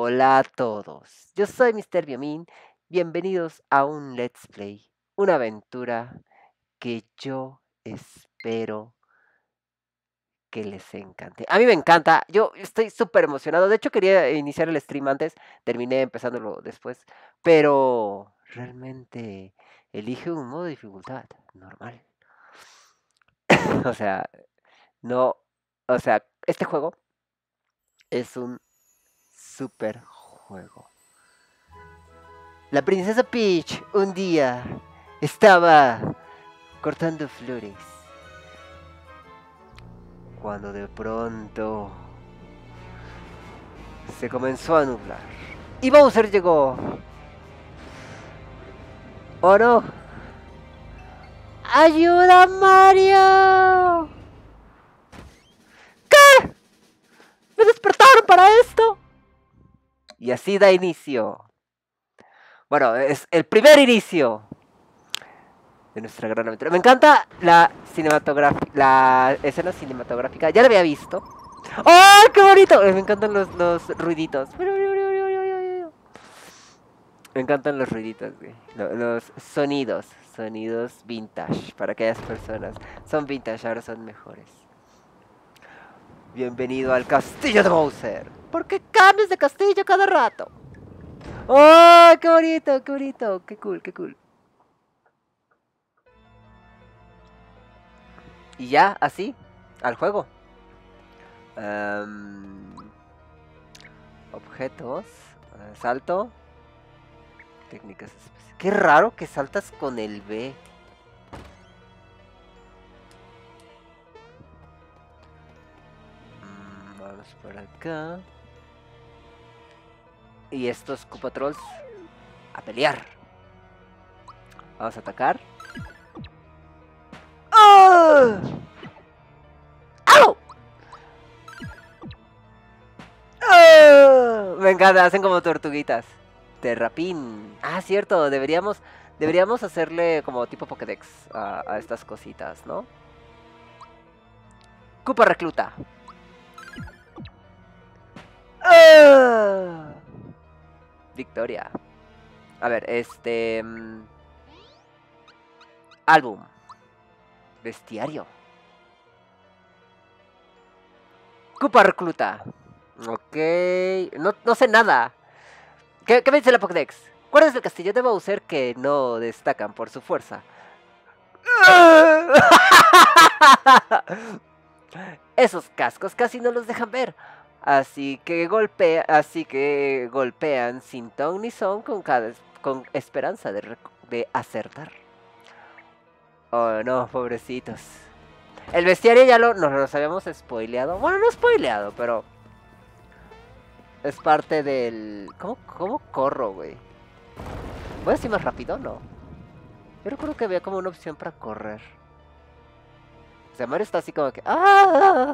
Hola a todos, yo soy Mr. Biomin, bienvenidos a un Let's Play, una aventura que yo espero que les encante. A mí me encanta, yo estoy súper emocionado, de hecho quería iniciar el stream antes, terminé empezándolo después, pero realmente elige un modo de dificultad normal. O sea, no, o sea, este juego es un super juego. La princesa Peach un día estaba cortando flores cuando de pronto se comenzó a nublar y Bowser llegó. ¡Oh no! ¡Ayuda, Mario! ¿Qué? ¿Me despertaron para esto? Y así da inicio. Bueno, es el primer inicio de nuestra gran aventura. Me encanta la escena cinematográfica. Ya la había visto. ¡Oh, qué bonito! Me encantan los ruiditos. Me encantan los ruiditos, güey. Los sonidos. Sonidos vintage. Para aquellas personas. Son vintage, ahora son mejores. Bienvenido al castillo de Bowser. ¿Por qué cambias de castillo cada rato? ¡Oh, qué bonito, qué bonito! ¡Qué cool, qué cool! Y ya, así, al juego. Objetos. Salto. Técnicas especiales. Qué raro que saltas con el B. Vamos por acá. Y estos Koopa Trolls a pelear. Vamos a atacar. ¡Oh! ¡Au! ¡Oh! Me encanta, hacen como tortuguitas. Terrapin. Ah, cierto, deberíamos hacerle como tipo Pokédex a estas cositas, ¿no? Koopa recluta. ¡Ah! Victoria. A ver, álbum. Bestiario. Koopa recluta. Ok. No sé nada. ¿Qué me dice la Pokédex? ¿Cuál es el castillo de Bowser que no destacan por su fuerza? Esos cascos casi no los dejan ver. Así que golpean sin ton ni son con esperanza de acertar. Oh no, pobrecitos. El bestiario ya nos los habíamos spoileado. Bueno, no spoileado, pero es parte del... ¿Cómo corro, güey? ¿Voy así más rápido? No. Yo recuerdo que había como una opción para correr. O sea, Mario está así como que... ¡Ah!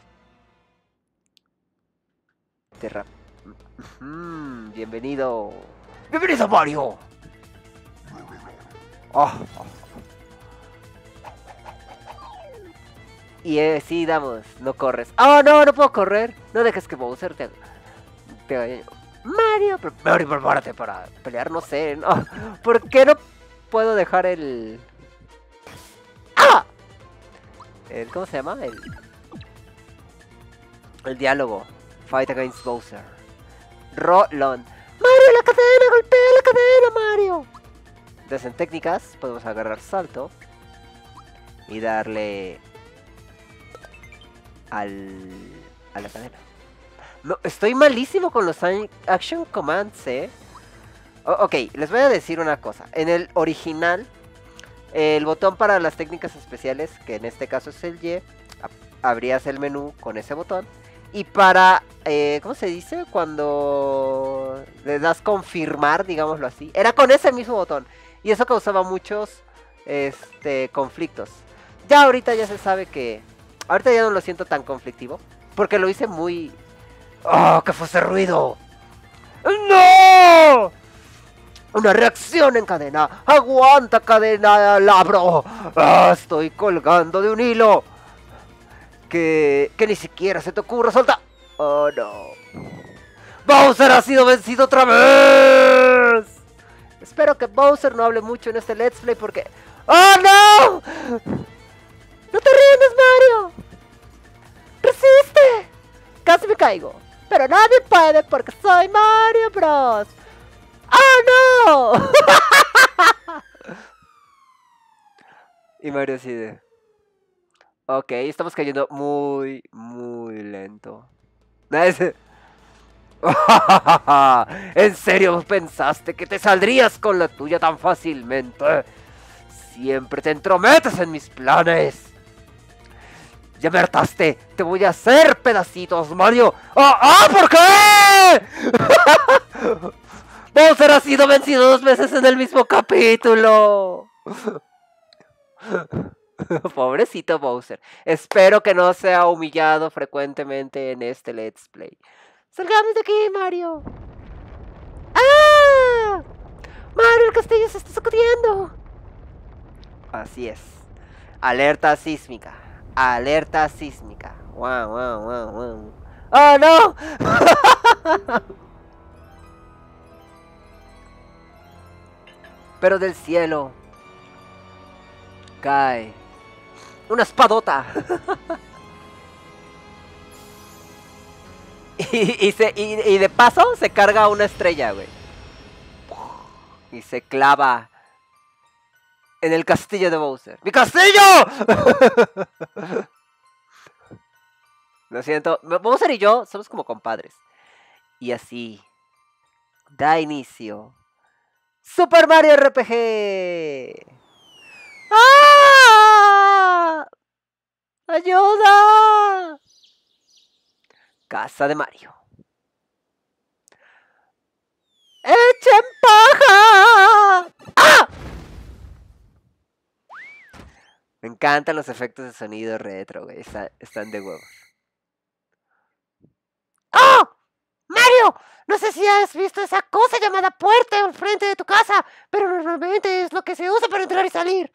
Bienvenido. ¡Bienvenido, Mario! Oh. Y sí, damos, no corres. ¡Oh, no! No puedo correr. No dejes que Bowser te Mario, prepárate para pelear, no sé. No. ¿Por qué no puedo dejar el... ¡Ah! ¿Cómo se llama? El diálogo. Fight against Bowser. Rolón. ¡Mario, la cadena! ¡Golpea la cadena, Mario! Entonces en técnicas podemos agarrar salto y darle a la cadena. No, estoy malísimo con los action commands, ok, les voy a decir una cosa. En el original, el botón para las técnicas especiales, que en este caso es el Y, abrías el menú con ese botón. Y para, ¿cómo se dice? Cuando le das confirmar, digámoslo así, era con ese mismo botón. Y eso causaba muchos conflictos. Ya ahorita ya se sabe que... Ahorita ya no lo siento tan conflictivo. Porque lo hice muy... ¡Oh, qué fue ese ruido! ¡No! Una reacción en cadena. ¡Aguanta, cadena, labro! ¡Ah, estoy colgando de un hilo! Que ni siquiera se te ocurra soltar. ¡Oh, no! ¡Bowser ha sido vencido otra vez! Espero que Bowser no hable mucho en este Let's Play porque... ¡Oh, no! ¡No te rindas, Mario! ¡Resiste! Casi me caigo. Pero nadie puede porque soy Mario Bros. ¡Oh, no! Y Mario así de... Ok, estamos cayendo muy, muy lento. ¿En serio pensaste que te saldrías con la tuya tan fácilmente? Siempre te entrometes en mis planes. Ya me hartaste. Te voy a hacer pedacitos, Mario. ¿Por qué? Bowser ha sido vencido 2 veces en el mismo capítulo. Pobrecito Bowser. Espero que no sea humillado frecuentemente en este Let's Play. ¡Salgamos de aquí, Mario! ¡Ah! ¡Mario, el castillo se está sacudiendo! Así es. Alerta sísmica. Alerta sísmica. ¡Wow, wow, wow, wow! ¡Oh, no! Pero del cielo cae una espadota. y de paso se carga una estrella, güey. Y se clava en el castillo de Bowser. ¡Mi castillo! Lo siento. Bowser y yo somos como compadres. Y así da inicio Super Mario RPG. ¡Ah! ¡Ayuda! Casa de Mario. ¡Echen paja! ¡Ah! Me encantan los efectos de sonido retro, güey. Están de huevos. ¡Oh! ¡Mario! No sé si has visto esa cosa llamada puerta al frente de tu casa, pero normalmente es lo que se usa para entrar y salir.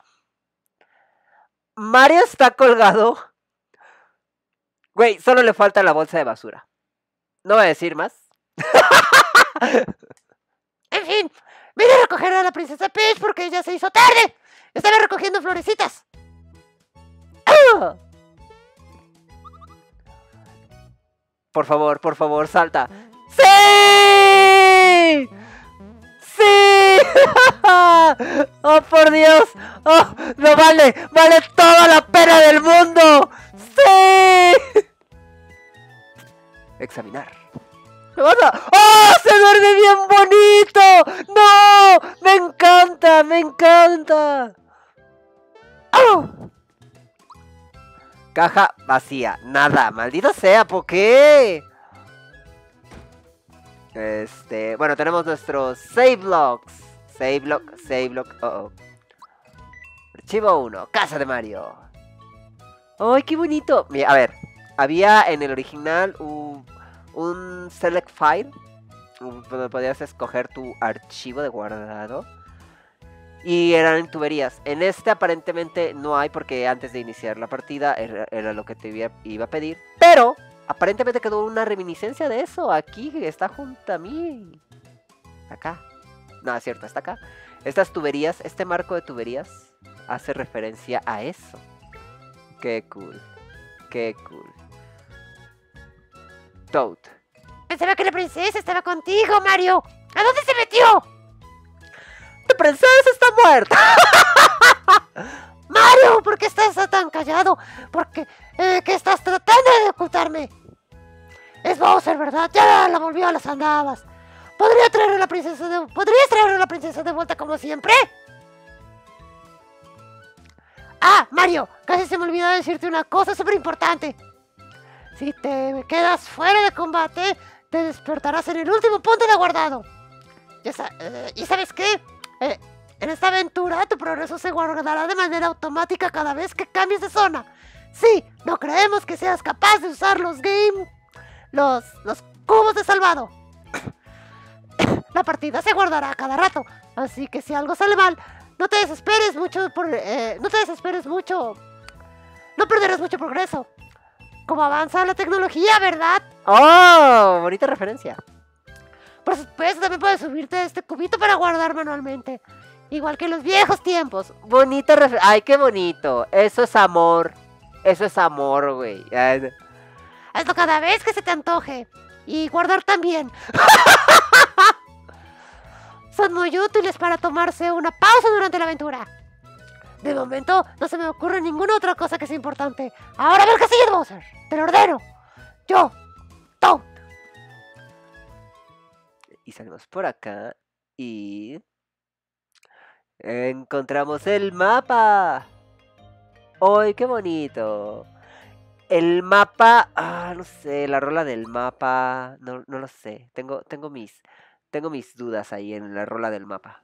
Mario está colgado. Güey, solo le falta la bolsa de basura. No voy a decir más. En fin, vine a recoger a la princesa Peach porque ya se hizo tarde. Estaba recogiendo florecitas. ¡Ah! Por favor, salta. ¡Sí! ¡Sí! ¡Oh, por Dios! ¡Oh, no vale! ¡Vale toda la pena del mundo! ¡Sí! Examinar. ¡Oh! ¡Se duerme bien bonito! ¡No! ¡Me encanta! ¡Me encanta! ¡Oh! Caja vacía. Nada. Maldita sea, ¿por qué? Bueno, tenemos nuestros save logs. Save log. Archivo 1. Casa de Mario. ¡Ay, qué bonito! Mira, a ver. Había en el original un select file. Donde podías escoger tu archivo de guardado. Y eran tuberías. En este aparentemente no hay porque antes de iniciar la partida era lo que te iba a pedir. Pero aparentemente quedó una reminiscencia de eso. Aquí está junto a mí. Acá. No, es cierto, está acá. Estas tuberías, este marco de tuberías hace referencia a eso. Qué cool. Qué cool. Toad. Pensaba que la princesa estaba contigo, Mario. ¿A dónde se metió? ¡Tu princesa está muerta! Mario, ¿por qué estás tan callado? ¿Por qué? ¿Qué estás tratando de ocultarme? Es Bowser, ¿verdad? Ya la volvió a las andadas. ¿Podrías traer a la princesa de vuelta como siempre? Ah, Mario, casi se me olvidó decirte una cosa súper importante. Si te quedas fuera de combate, te despertarás en el último punto de guardado. ¿Y sabes qué? En esta aventura tu progreso se guardará de manera automática cada vez que cambies de zona. Sí, no creemos que seas capaz de usar los cubos de salvado. La partida se guardará a cada rato, así que si algo sale mal, no te desesperes mucho. No perderás mucho progreso. Como avanza la tecnología, ¿verdad? ¡Oh! Bonita referencia. Por supuesto, también puedes subirte a este cubito para guardar manualmente. Igual que en los viejos tiempos. Bonito ay, qué bonito. Eso es amor. Eso es amor, güey. Ay, Hazlo cada vez que se te antoje. Y guardar también. Son muy útiles para tomarse una pausa durante la aventura. De momento, no se me ocurre ninguna otra cosa que sea importante. Ahora ve el castillo de Bowser. Te lo ordeno. Yo, Toad. y salimos por acá y encontramos el mapa. ¡Ay, qué bonito! El mapa, no sé, la rola del mapa, no lo sé. Tengo mis dudas ahí en la rola del mapa.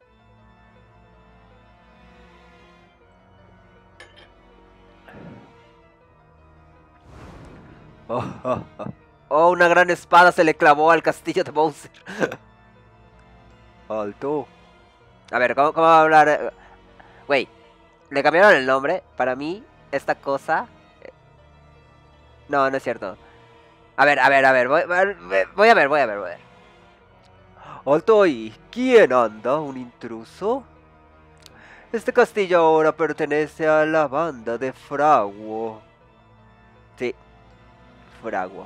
Oh, una gran espada se le clavó al castillo de Bowser. Alto. A ver, ¿cómo va a hablar? Güey, le cambiaron el nombre. Para mí, esta cosa... No, no es cierto. A ver, voy a ver. Alto, ¿y quién anda? ¿Un intruso? Este castillo ahora pertenece a la banda de Fraguo. Sí, Fraguo.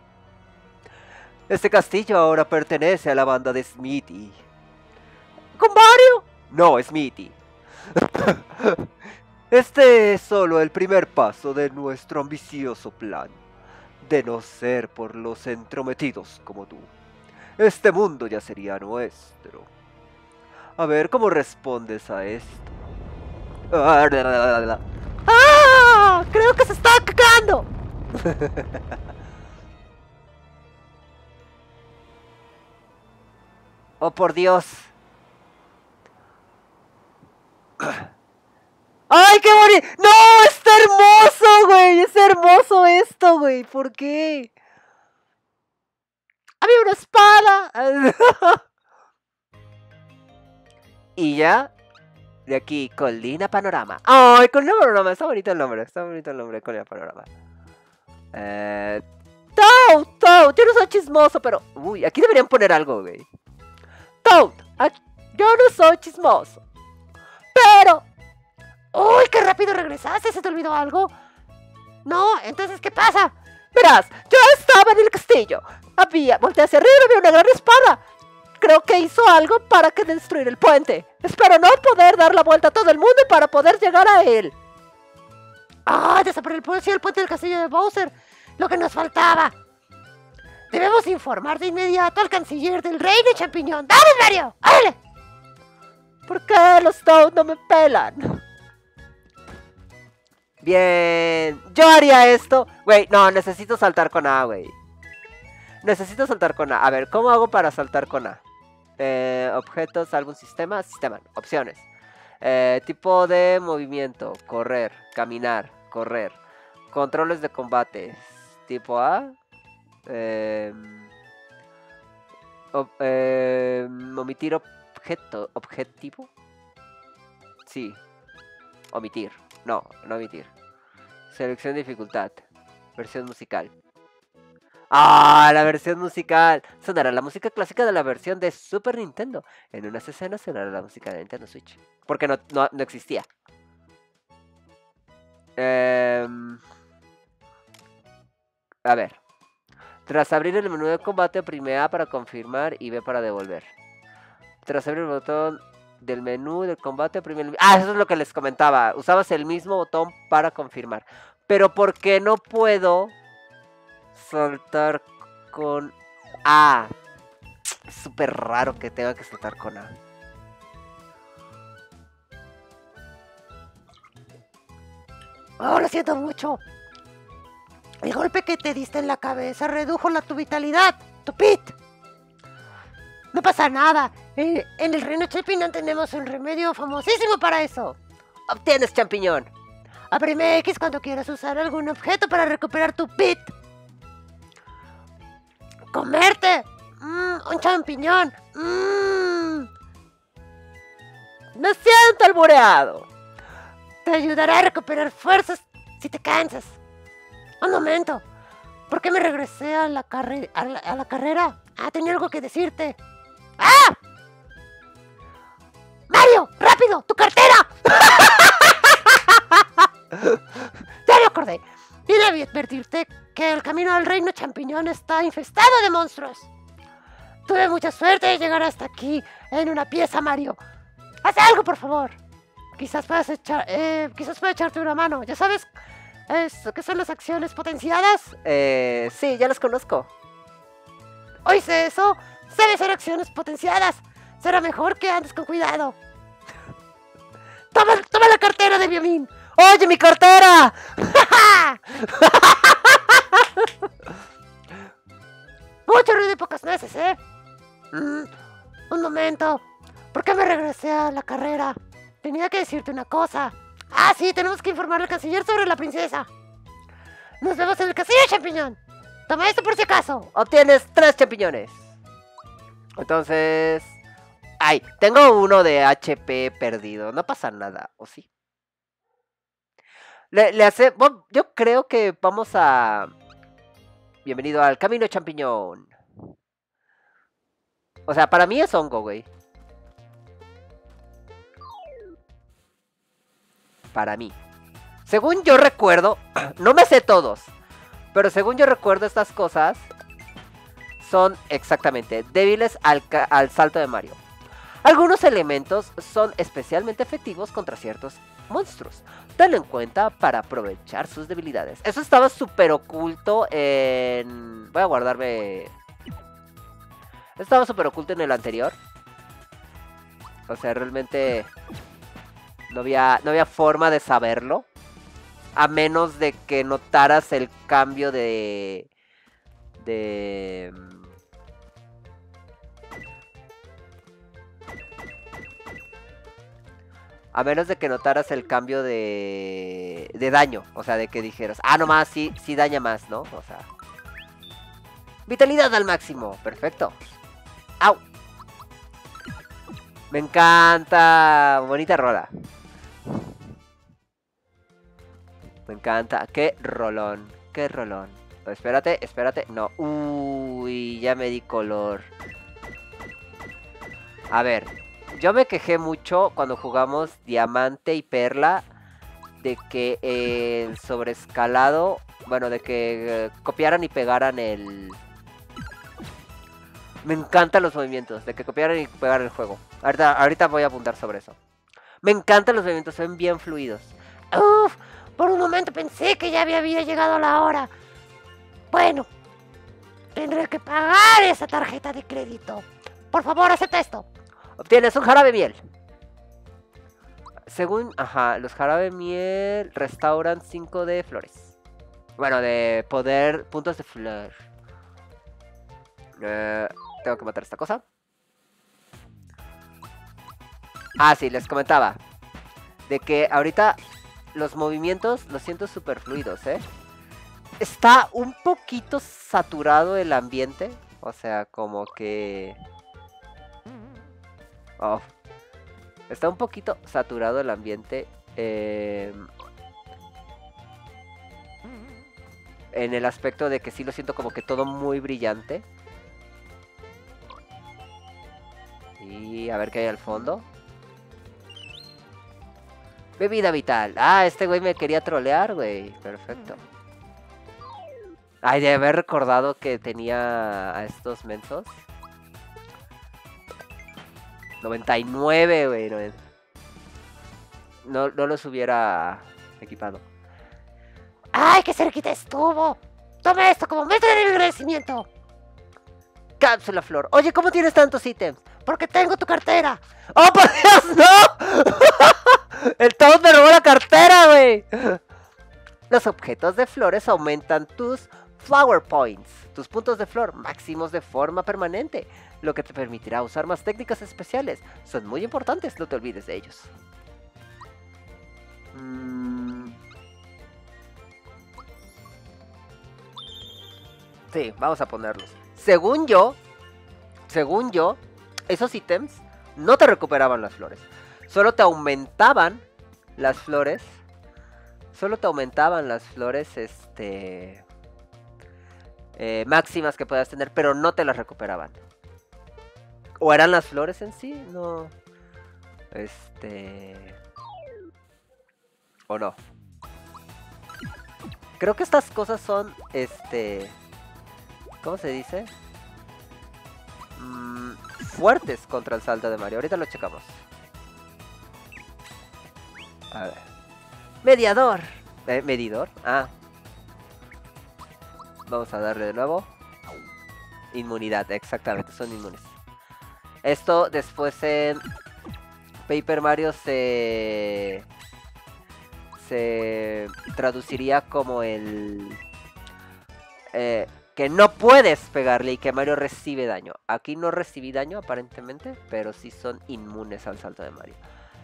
Este castillo ahora pertenece a la banda de Smithy. ¿Con Mario? No, Smithy. Este es solo el primer paso de nuestro ambicioso plan. De no ser por los entrometidos como tú, este mundo ya sería nuestro. A ver cómo respondes a esto. ¡Ah! Creo que se está cagando. Oh, por Dios. ¡Ay, qué bonito! ¡No! ¡Está hermoso, güey! ¡Es hermoso esto, güey! ¿Por qué? ¡Había una espada! Y ya, de aquí, Colina Panorama. ¡Ay, Colina Panorama! Está bonito el nombre, Colina Panorama. Toad, yo no soy chismoso, pero... Uy, aquí deberían poner algo, güey. Toad, yo no soy chismoso, pero... ¡Uy, qué rápido regresaste! ¿Se te olvidó algo? No, entonces, ¿qué pasa? Verás, yo estaba en el castillo. Volteé hacia arriba y vi una gran espada. Creo que hizo algo para que destruir el puente. Espero no poder dar la vuelta a todo el mundo para poder llegar a él. ¡Ah! Desapareció el puente del castillo de Bowser. Lo que nos faltaba. Debemos informar de inmediato al canciller del reino champiñón. ¡Dale, Mario! ¡Órale! ¿Por qué los Toad no me pelan? Bien, yo haría esto. Güey, no, necesito saltar con A, güey. Necesito saltar con A. A ver, ¿cómo hago para saltar con A? Objetos, algún sistema. Sistema, opciones. Tipo de movimiento. Correr, caminar, correr. Controles de combate. Tipo A. Omitir objetivo. Sí. Omitir. No omitir. Selección de dificultad. Versión musical. ¡Ah! La versión musical. Sonará la música clásica de la versión de Super Nintendo. En unas escenas sonará la música de Nintendo Switch. Porque no existía. A ver. Tras abrir el menú de combate, oprime A para confirmar y B para devolver. Tras abrir el botón del menú del combate, oprime el... eso es lo que les comentaba. Usabas el mismo botón para confirmar. Pero ¿por qué no puedo saltar con A? Es súper raro que tenga que saltar con A. Oh, lo siento mucho. El golpe que te diste en la cabeza redujo tu vitalidad, tu pit. No pasa nada. En el reino champiñón tenemos un remedio famosísimo para eso. Obtienes champiñón. Oprime X cuando quieras usar algún objeto para recuperar tu pit. Comerte un champiñón. Me siento albureado. Te ayudará a recuperar fuerzas si te cansas. Un momento. ¿Por qué me regresé a la carrera? tenía algo que decirte. ¡Ah! ¡Mario! ¡Rápido! ¡Tu cartera! Ya me acordé. Vine a advertirte que el camino al reino champiñón está infestado de monstruos. Tuve mucha suerte de llegar hasta aquí en una pieza, Mario. Haz algo, por favor. Quizás pueda echarte una mano. ¿Ya sabes qué son las acciones potenciadas? Sí, ya las conozco. ¿Oíste eso? Debe ser acciones potenciadas. Será mejor que andes con cuidado. Toma la cartera de Biomín. ¡Oye, mi cartera! Mucho ruido y pocas nueces, ¿eh? Un momento. ¿Por qué me regresé a la carrera? Tenía que decirte una cosa. Ah, sí, tenemos que informar al canciller sobre la princesa. Nos vemos en el castillo, champiñón. Toma esto por si acaso. Obtienes 3 champiñones. Entonces... Ay, tengo uno de HP perdido. No pasa nada, ¿o sí? Yo creo que vamos a... Bienvenido al camino champiñón. O sea, para mí es hongo, güey. Para mí. Según yo recuerdo... No me sé todos. Pero según yo recuerdo, estas cosas son exactamente débiles al salto de Mario. Algunos elementos son especialmente efectivos contra ciertos monstruos. Tenlo en cuenta para aprovechar sus debilidades. Eso estaba súper oculto en... Voy a guardarme... Estaba súper oculto en el anterior. O sea, realmente no había forma de saberlo. A menos de que notaras el cambio de... A menos de que notaras el cambio de daño. O sea, de que dijeras, ah, nomás sí daña más, ¿no? O sea... Vitalidad al máximo. Perfecto. ¡Au! Me encanta. Bonita rola. Me encanta. Qué rolón. Qué rolón. Espérate. No. Uy, ya me di color. A ver. Yo me quejé mucho cuando jugamos Diamante y Perla de que el sobreescalado, bueno, de que copiaran y pegaran el... Me encantan los movimientos, de que copiaran y pegaran el juego. Ahorita voy a apuntar sobre eso. Me encantan los movimientos, son bien fluidos. Uf, por un momento pensé que ya había llegado la hora. Bueno, tendré que pagar esa tarjeta de crédito. Por favor, acepta esto. Obtienes un jarabe miel. Según, los jarabe miel restauran 5 de flores. Bueno, de poder, puntos de flor. Tengo que matar esta cosa. Ah, sí, les comentaba. De que ahorita los movimientos los siento súper fluidos, ¿eh? Está un poquito saturado el ambiente. O sea, como que... Oh. Está un poquito saturado el ambiente. En el aspecto de que sí lo siento como que todo muy brillante. Y a ver qué hay al fondo. Bebida vital. Ah, este güey me quería trolear, güey. Perfecto. Ay, de haber recordado que tenía a estos mensos. 99, güey. No los hubiera equipado. ¡Ay, qué cerquita estuvo! Toma esto como muestra de mi agradecimiento. Cápsula flor. Oye, ¿cómo tienes tantos ítems? Porque tengo tu cartera. ¡Oh, por Dios, no! El Toad me robó la cartera, güey. Los objetos de flores aumentan tus Flower Points, tus puntos de flor máximos de forma permanente, lo que te permitirá usar más técnicas especiales. Son muy importantes, no te olvides de ellos. Sí, vamos a ponerlos. Según yo, esos ítems no te recuperaban las flores. Solo te aumentaban las flores. máximas que puedas tener, pero no te las recuperaban. ¿O eran las flores en sí? No. O no. Creo que estas cosas son, ¿cómo se dice? Fuertes contra el salto de Mario. Ahorita lo checamos. A ver. Mediador. Medidor. Ah. Vamos a darle de nuevo. Inmunidad, exactamente, son inmunes. Esto después en Paper Mario se traduciría como el... que no puedes pegarle y que Mario recibe daño. Aquí no recibí daño aparentemente, pero sí son inmunes al salto de Mario.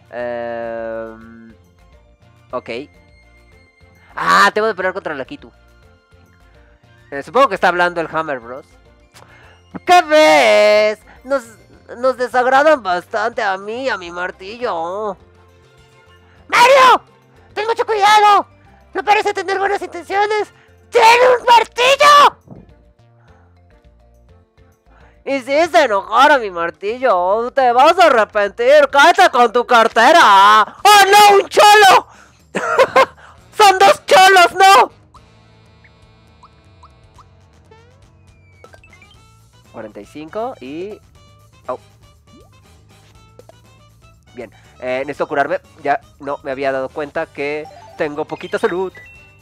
Ok. Ah, tengo que pelear contra la Kitu. Supongo que está hablando el Hammer Bros. ¿Qué ves? Nos desagradan bastante a mí y a mi martillo. ¡Mario! ¡Ten mucho cuidado! No parece tener buenas intenciones. ¡Tiene un martillo! Hiciste enojar a mi martillo. Te vas a arrepentir. ¡Cállate con tu cartera! ¡Oh no! ¡Un cholo! ¡Son dos cholos! ¡No! 45 y... Oh. Bien, necesito curarme. Ya no me había dado cuenta que tengo poquita salud.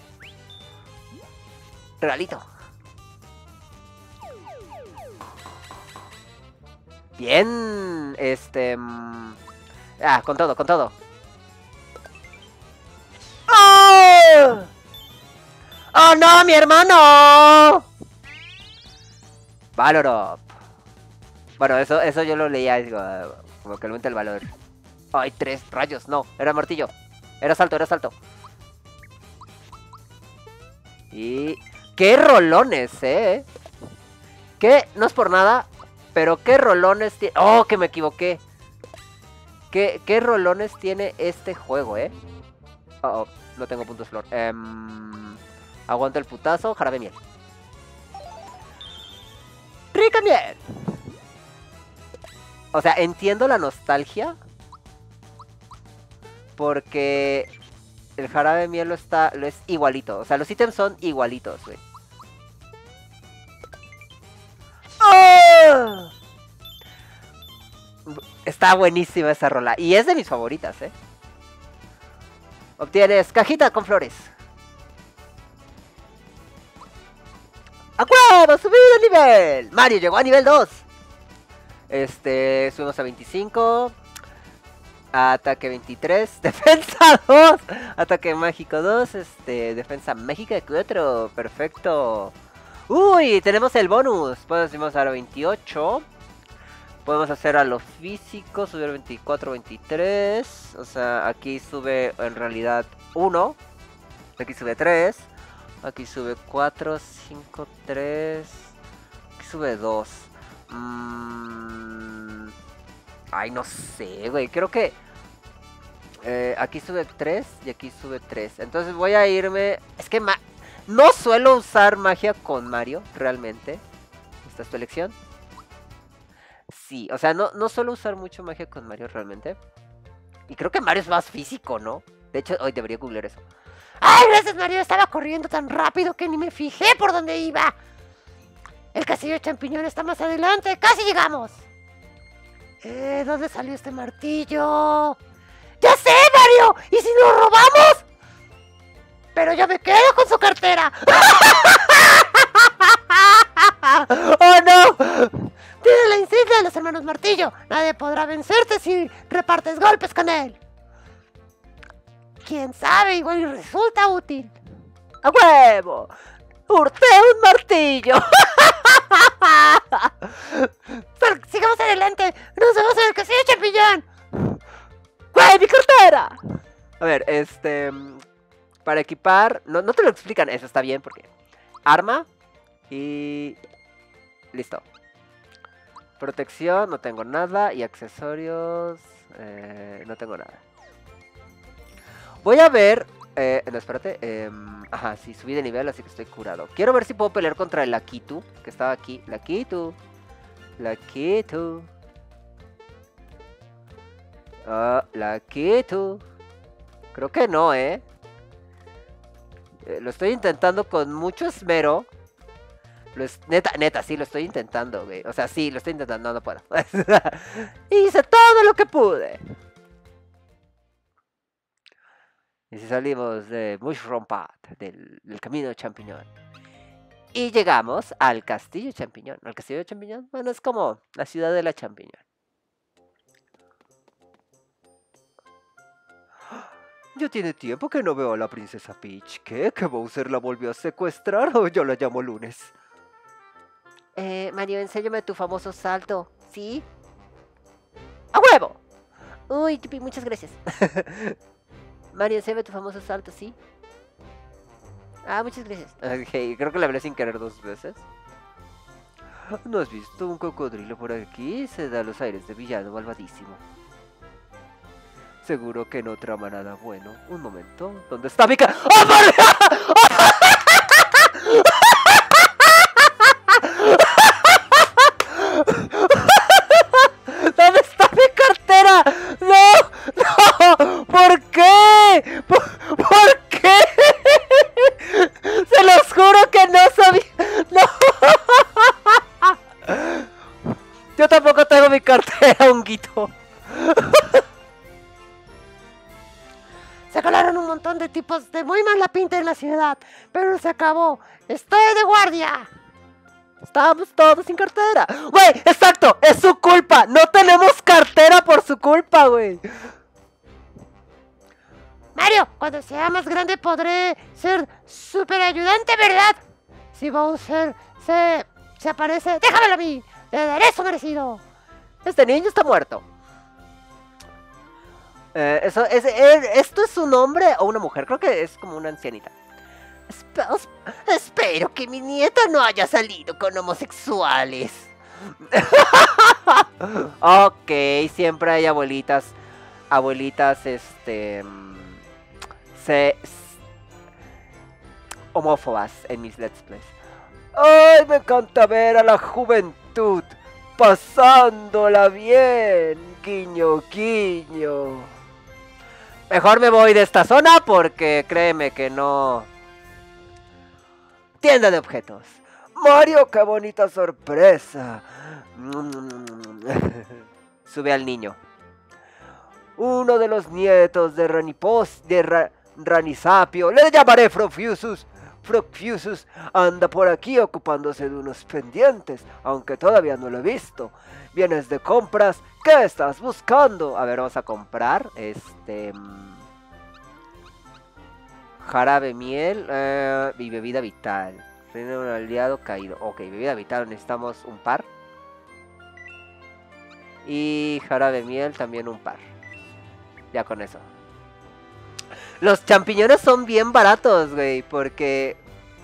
Regalito. Bien, con todo, con todo. ¡Oh! ¡Oh no, mi hermano! Valorop. Bueno, eso yo lo leía, digo, como que aumenta el valor. Ay, 3 rayos, no, era martillo. Era salto, era salto. Y... ¡qué rolones, Que no es por nada, pero qué rolones tiene... ¡Oh, que me equivoqué! ¿Qué rolones tiene este juego, Oh, no tengo puntos flor. Aguanto el putazo, jarabe miel. ¡Rica miel! O sea, entiendo la nostalgia. Porque el jarabe miel lo es igualito. O sea, los ítems son igualitos, güey. ¡Oh! Está buenísima esa rola. Y es de mis favoritas, Obtienes cajita con flores. ¡A huevo! ¡Subí de nivel! Mario llegó a nivel 2. Subimos a 25. Ataque 23. Defensa 2. Ataque mágico 2. Defensa mágica 4. Perfecto. Uy, tenemos el bonus. Podemos hacer a 28. Podemos hacer a lo físico. Subir 24, 23. O sea, aquí sube en realidad 1. Aquí sube 3. Aquí sube 4, 5, 3. Aquí sube 2. Ay, no sé, güey. Creo que aquí sube 3 y aquí sube 3. Entonces voy a irme... Es que no suelo usar magia con Mario, realmente. ¿Esta es tu elección? Sí, o sea, no suelo usar mucho magia con Mario, realmente. Y creo que Mario es más físico, ¿no? De hecho, hoy debería googlear eso. ¡Ay, gracias, Mario! Estaba corriendo tan rápido que ni me fijé por dónde iba. El castillo de champiñón está más adelante. ¡Casi llegamos! ¿Dónde salió este martillo? ¡Ya sé, Mario! ¿Y si nos robamos? Pero yo me quedo con su cartera. ¡Oh, no! Tiene la insignia de los hermanos Martillo. Nadie podrá vencerte si repartes golpes con él. ¿Quién sabe? Igual y resulta útil. ¡A huevo! ¡Hurté un martillo! Sigamos adelante. Nos vemos en el castillo de champiñón. ¡Güey, mi cartera! A ver, para equipar... No te lo explican, eso está bien porque... Arma y... Listo. Protección, no tengo nada. Y accesorios... no tengo nada. Voy a ver No, espérate. Ajá, sí, subí de nivel, así que estoy curado. Quiero ver si puedo pelear contra el Lakitu, que estaba aquí. Lakitu. Lakitu. Ah, Lakitu. Creo que no, lo estoy intentando con mucho esmero. Neta, sí, lo estoy intentando, güey. O sea, sí, lo estoy intentando, no puedo. Hice todo lo que pude. Y si salimos de Mushroom Path, del camino de champiñón. Y llegamos al castillo champiñón. ¿Al castillo de champiñón? Bueno, es como la ciudad de la champiñón. Ya tiene tiempo que no veo a la princesa Peach. ¿Qué? ¿Que Bowser la volvió a secuestrar o yo la llamo lunes? Mario, enséñame tu famoso salto, ¿sí? ¡A huevo! Uy, Tupi, muchas gracias. Mario, enséñame tu famoso salto, ¿sí? Ah, muchas gracias. Ok, creo que la hablé sin querer 2 veces. ¿No has visto un cocodrilo por aquí? Se da los aires de villano malvadísimo. Seguro que no trama nada bueno. Un momento. ¿Dónde está mi ¡Oh, por Dios! ¿Dónde está mi cartera? ¡No! ¡No! ¿Por qué? ¿Por qué? Se los juro que no sabía. ¡No! Yo tampoco tengo mi cartera, honguito. Se colaron un montón de tipos de muy mala pinta en la ciudad, pero se acabó. ¡Estoy de guardia! Estábamos todos sin cartera. Güey, exacto, es su culpa. No tenemos cartera por su culpa, güey. Mario, cuando sea más grande podré ser super ayudante, ¿verdad? Si Bowser se aparece, déjamelo a mí. Le daré su merecido. Este niño está muerto. ¿Esto es un hombre o una mujer? Creo que es como una ancianita. Espero que mi nieta no haya salido con homosexuales. Ok, siempre hay abuelitas. Abuelitas, homófobas en mis Let's Plays. ¡Ay, me encanta ver a la juventud pasándola bien! Guiño, guiño. Mejor me voy de esta zona porque créeme que no... Tienda de objetos. Mario, qué bonita sorpresa. Sube al niño. Uno de los nietos de Ranisapio. Le llamaré Frogfusus. Frogfusus anda por aquí ocupándose de unos pendientes, aunque todavía no lo he visto. Vienes de compras. ¿Qué estás buscando? A ver, vamos a comprar. Jarabe miel y bebida vital. Tiene un aliado caído. Ok, bebida vital, necesitamos un par. Y jarabe miel también un par. Ya con eso. Los champiñones son bien baratos, güey, porque...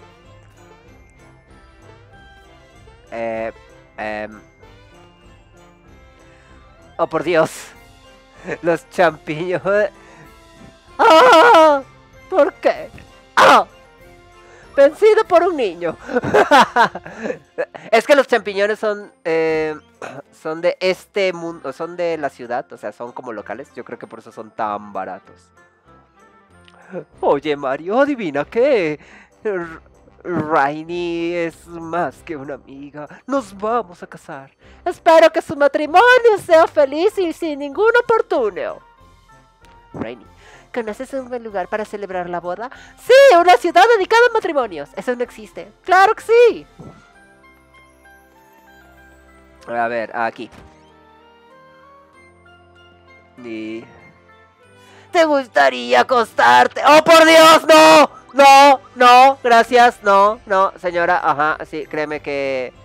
Oh, por Dios. Los champiñones... ¡Ah! ¿Por qué? ¡Ah! Vencido por un niño. Es que los champiñones son son de este mundo, son de la ciudad, o sea, son como locales. Yo creo que por eso son tan baratos. Oye, Mario, adivina qué. Rainy es más que una amiga. Nos vamos a casar. Espero que su matrimonio sea feliz y sin ningún oportunio. Rainy, ¿conoces un buen lugar para celebrar la boda? Sí, una ciudad dedicada a matrimonios. Eso no existe. ¡Claro que sí! A ver, aquí. Y... ¿Te gustaría acostarte? ¡Oh, por Dios! ¡No! ¡No! ¡No! Gracias. No, no, señora. Ajá, sí, créeme que...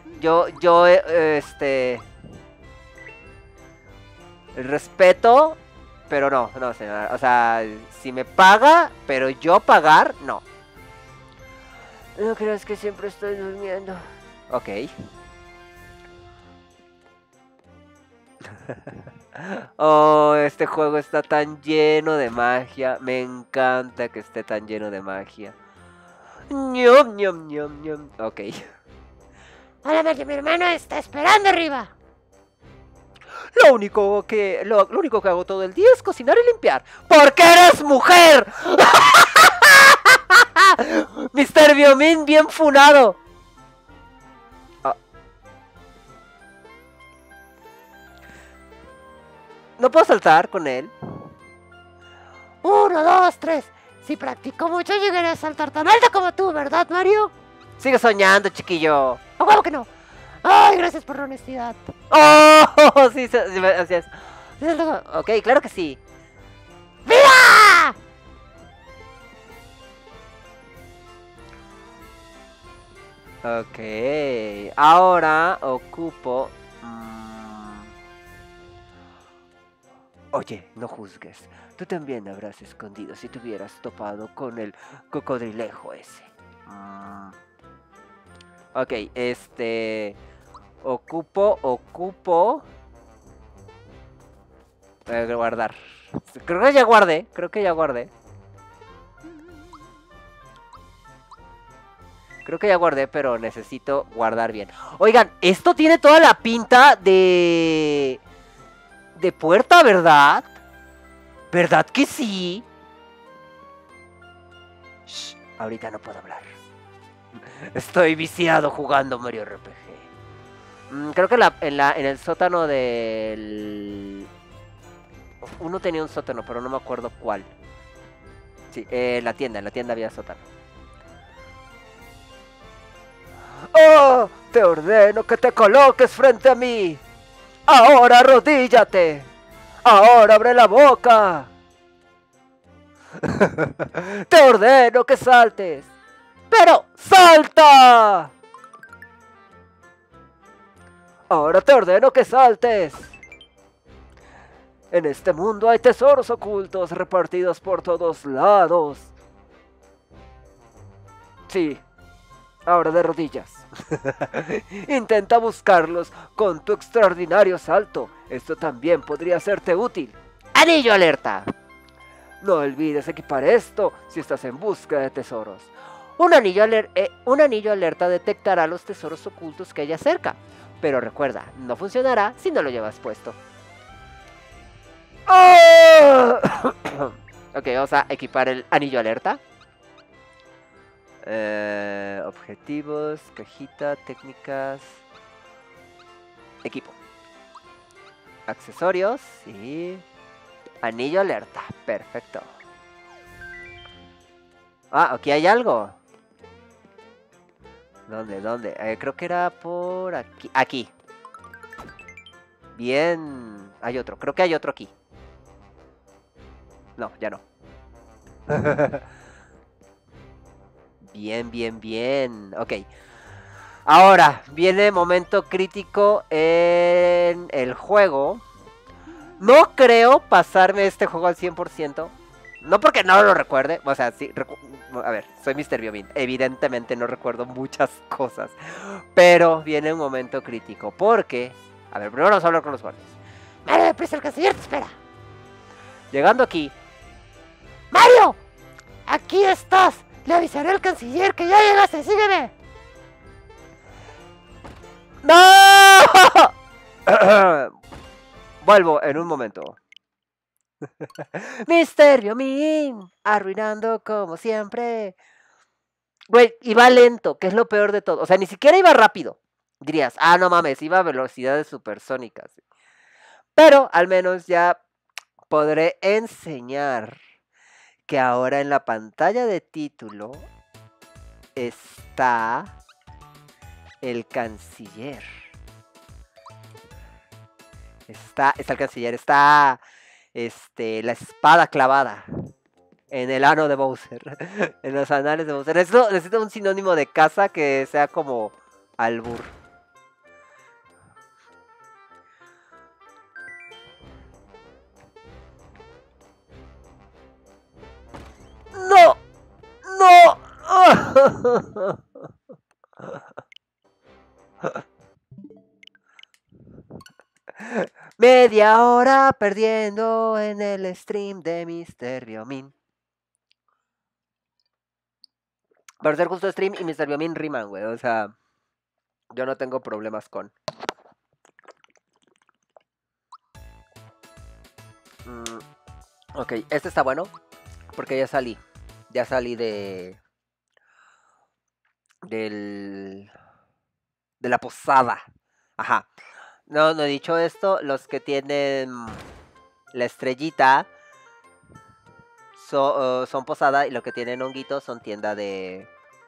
respeto... Pero no, no, señora. O sea, si me paga, pero yo pagar, no. No creas que siempre estoy durmiendo. Ok. Oh, este juego está tan lleno de magia. Me encanta que esté tan lleno de magia. Ñom, ñom, ñom, ñom. Ok. Hola, Mario, mi hermano está esperando arriba. Lo único que hago todo el día es cocinar y limpiar. ¡Porque eres mujer! Mr. Biomin, bien funado. Ah. ¿No puedo saltar con él? 1, 2, 3. Si practico mucho, llegaré a saltar tan alto como tú, ¿verdad, Mario? Sigue soñando, chiquillo. ¡A huevo que no! ¡Ay, gracias por la honestidad! ¡Oh! Sí, así es. Ok, claro que sí. ¡Viva! Ok, ahora ocupo... Oye, no juzgues. Tú también habrás escondido si te hubieras topado con el cocodrilejo ese. Ok, Ocupo... guardar. Creo que ya guardé. Creo que ya guardé, pero necesito guardar bien. Oigan, esto tiene toda la pinta de puerta, ¿verdad? ¿Verdad que sí? Shh, ahorita no puedo hablar. Estoy viciado jugando Mario RPG. Creo que en el sótano del... Uno tenía un sótano, pero no me acuerdo cuál. Sí, en la tienda había sótano. ¡Oh! Te ordeno que te coloques frente a mí. ¡Ahora arrodíllate! ¡Ahora abre la boca! Te ordeno que saltes. ¡Pero salta! Ahora te ordeno que saltes. En este mundo hay tesoros ocultos repartidos por todos lados. Sí, ahora de rodillas. Intenta buscarlos con tu extraordinario salto. Esto también podría serte útil. ¡Anillo alerta! No olvides equipar esto si estás en busca de tesoros. Un anillo alerta detectará los tesoros ocultos que haya cerca. Pero recuerda, no funcionará si no lo llevas puesto. ¡Oh! Ok, vamos a equipar el anillo alerta. Objetivos, cajita, técnicas. Equipo. Accesorios y... Anillo alerta, perfecto. Ah, aquí hay algo. ¿Dónde? Creo que era por aquí. Aquí. Bien. Hay otro, creo que hay otro aquí. No, ya no. Bien. Ok. Ahora, viene momento crítico en el juego. No creo pasarme este juego al 100%. No porque no lo recuerde. O sea, sí. A ver, soy Mr. Biomin. Evidentemente no recuerdo muchas cosas. Pero viene un momento crítico. Porque... A ver, primero vamos a hablar con los guardias. Mario, deprisa, el canciller te espera. Llegando aquí... ¡Mario! ¡Aquí estás! Le avisaré al canciller que ya llegaste, sígueme. ¡No! Vuelvo en un momento. Mr. Biomin, arruinando como siempre. Güey, iba lento, que es lo peor de todo. O sea, ni siquiera iba rápido. Dirías, ah, no mames, iba a velocidades supersónicas. Pero al menos ya podré enseñar que ahora en la pantalla de título está el canciller. Está el canciller, está la espada clavada en el ano de Bowser, en los anales de Bowser. Necesito un sinónimo de casa que sea como albur. ¡No! ¡No! Media hora perdiendo en el stream de Mr. Biomin. Para ser justo, stream y Mr. Biomin riman, güey. O sea, yo no tengo problemas con. Ok, este está bueno. Porque ya salí. Ya salí de la posada. Ajá. No he dicho esto. Los que tienen la estrellita son posada. Y los que tienen honguitos son tienda de...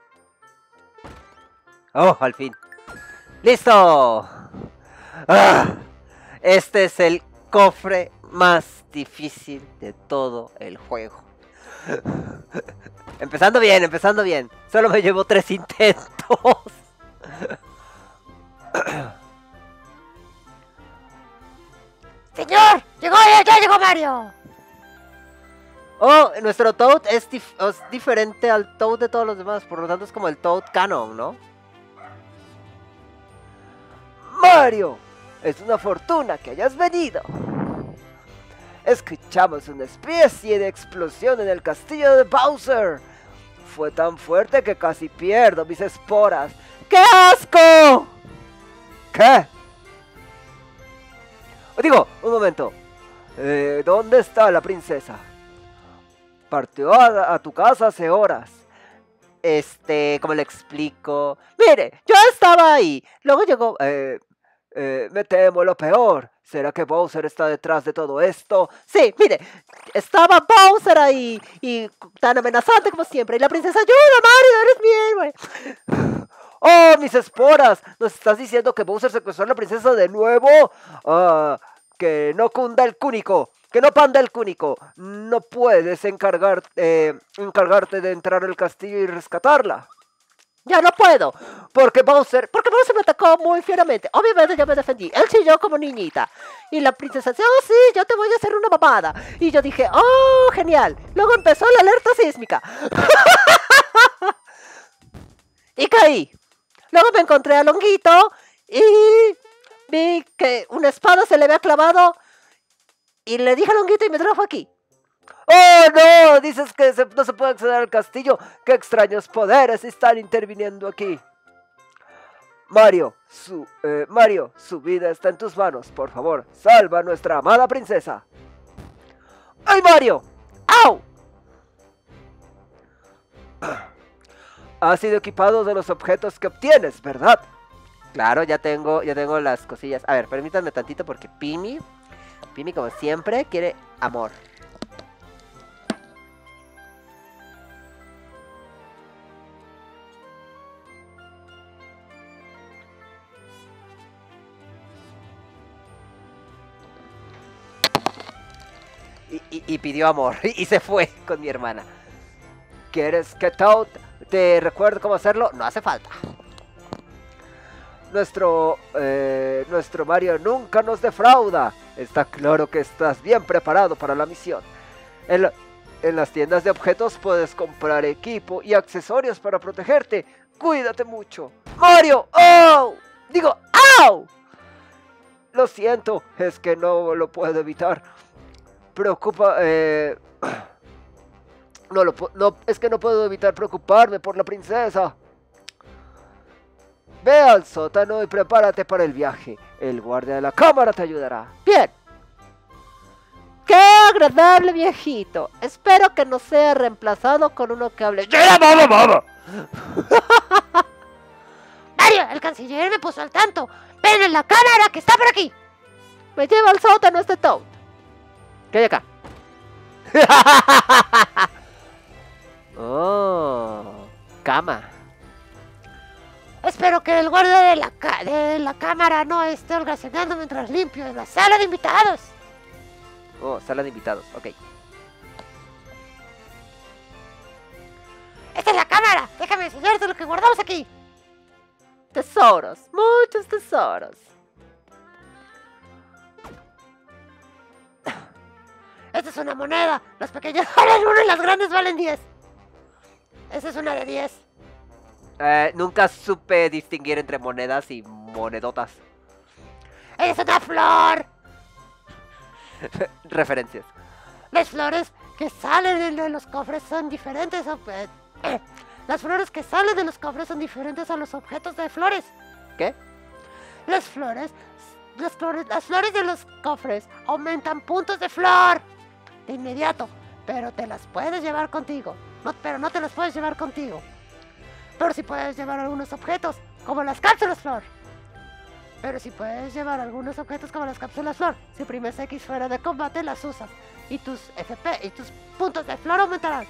¡Oh, al fin! ¡Listo! ¡Ah! Este es el cofre más difícil de todo el juego. Empezando bien. Solo me llevo 3 intentos. ¡Señor! ¡Ya llegó Mario! Oh, nuestro Toad es diferente al Toad de todos los demás. Por lo tanto es como el Toad canon, ¿no? Mario, es una fortuna que hayas venido. Escuchamos una especie de explosión en el castillo de Bowser. Fue tan fuerte que casi pierdo mis esporas. ¡Qué asco! ¿Qué? Digo, un momento. ¿Dónde está la princesa? Partió a tu casa hace horas. ¿Cómo le explico? Mire, yo estaba ahí. Luego llegó... me temo lo peor. ¿Será que Bowser está detrás de todo esto? Sí, mire, estaba Bowser ahí. Y tan amenazante como siempre. Y la princesa, ayuda, Mario, eres mi héroe. ¡Oh, mis esporas! ¿Nos estás diciendo que Bowser secuestró a la princesa de nuevo? Que no cunda el cúnico. Que no panda el cúnico. No puedes encargarte de entrar al castillo y rescatarla. Ya no puedo, porque Bowser me atacó muy fieramente. Obviamente yo me defendí, él chilló como niñita. Y la princesa dice, oh sí, yo te voy a hacer una mamada. Y yo dije, oh, genial. Luego empezó la alerta sísmica. Y caí. Luego me encontré al honguito y vi que una espada se le había clavado. Y le dije al honguito y me trajo aquí. ¡Oh, no! Dices que no se puede acceder al castillo. ¡Qué extraños poderes están interviniendo aquí! Mario, su vida está en tus manos. Por favor, salva a nuestra amada princesa. ¡Ay, Mario! ¡Au! Has sido equipado de los objetos que obtienes, ¿verdad? Claro, ya tengo las cosillas. A ver, permítanme tantito porque Pimi, como siempre, quiere amor. Y pidió amor. Y se fue con mi hermana. ¿Quieres que Toad te recuerde cómo hacerlo? No hace falta. Nuestro Mario nunca nos defrauda. Está claro que estás bien preparado para la misión. En las tiendas de objetos puedes comprar equipo y accesorios para protegerte. Cuídate mucho. ¡Mario! ¡Oh! Digo, ¡au! Lo siento, es que no lo puedo evitar. Es que no puedo evitar preocuparme por la princesa. Ve al sótano y prepárate para el viaje. El guardia de la cámara te ayudará. Bien. ¡Qué agradable viejito! Espero que no sea reemplazado con uno que hable... Mario, el canciller me puso al tanto. ¡Ven en la cámara que está por aquí! Me lleva al sótano este Toad. ¿Qué hay acá? Oh, cama. Espero que el guardia de la cámara no esté holgazaneando mientras limpio en la sala de invitados. Oh, sala de invitados, ok. ¡Esta es la cámara! Déjame enseñarte lo que guardamos aquí. Tesoros, muchos tesoros. Esta es una moneda. Las pequeñas valen 1 y las grandes valen 10. Esta es una de 10. Nunca supe distinguir entre monedas y monedotas. ¡Es una flor! Referencias. Las flores que salen de los cofres son diferentes. Las flores que salen de los cofres son diferentes a los objetos de flores. ¿Qué? Las flores de los cofres aumentan puntos de flor de inmediato, pero te las puedes llevar contigo. Pero no te las puedes llevar contigo. Pero sí puedes llevar algunos objetos, como las cápsulas flor. Pero si puedes llevar algunos objetos como las cápsulas flor, si primes X fuera de combate, las usas. Y tus FP y tus puntos de flor aumentarán.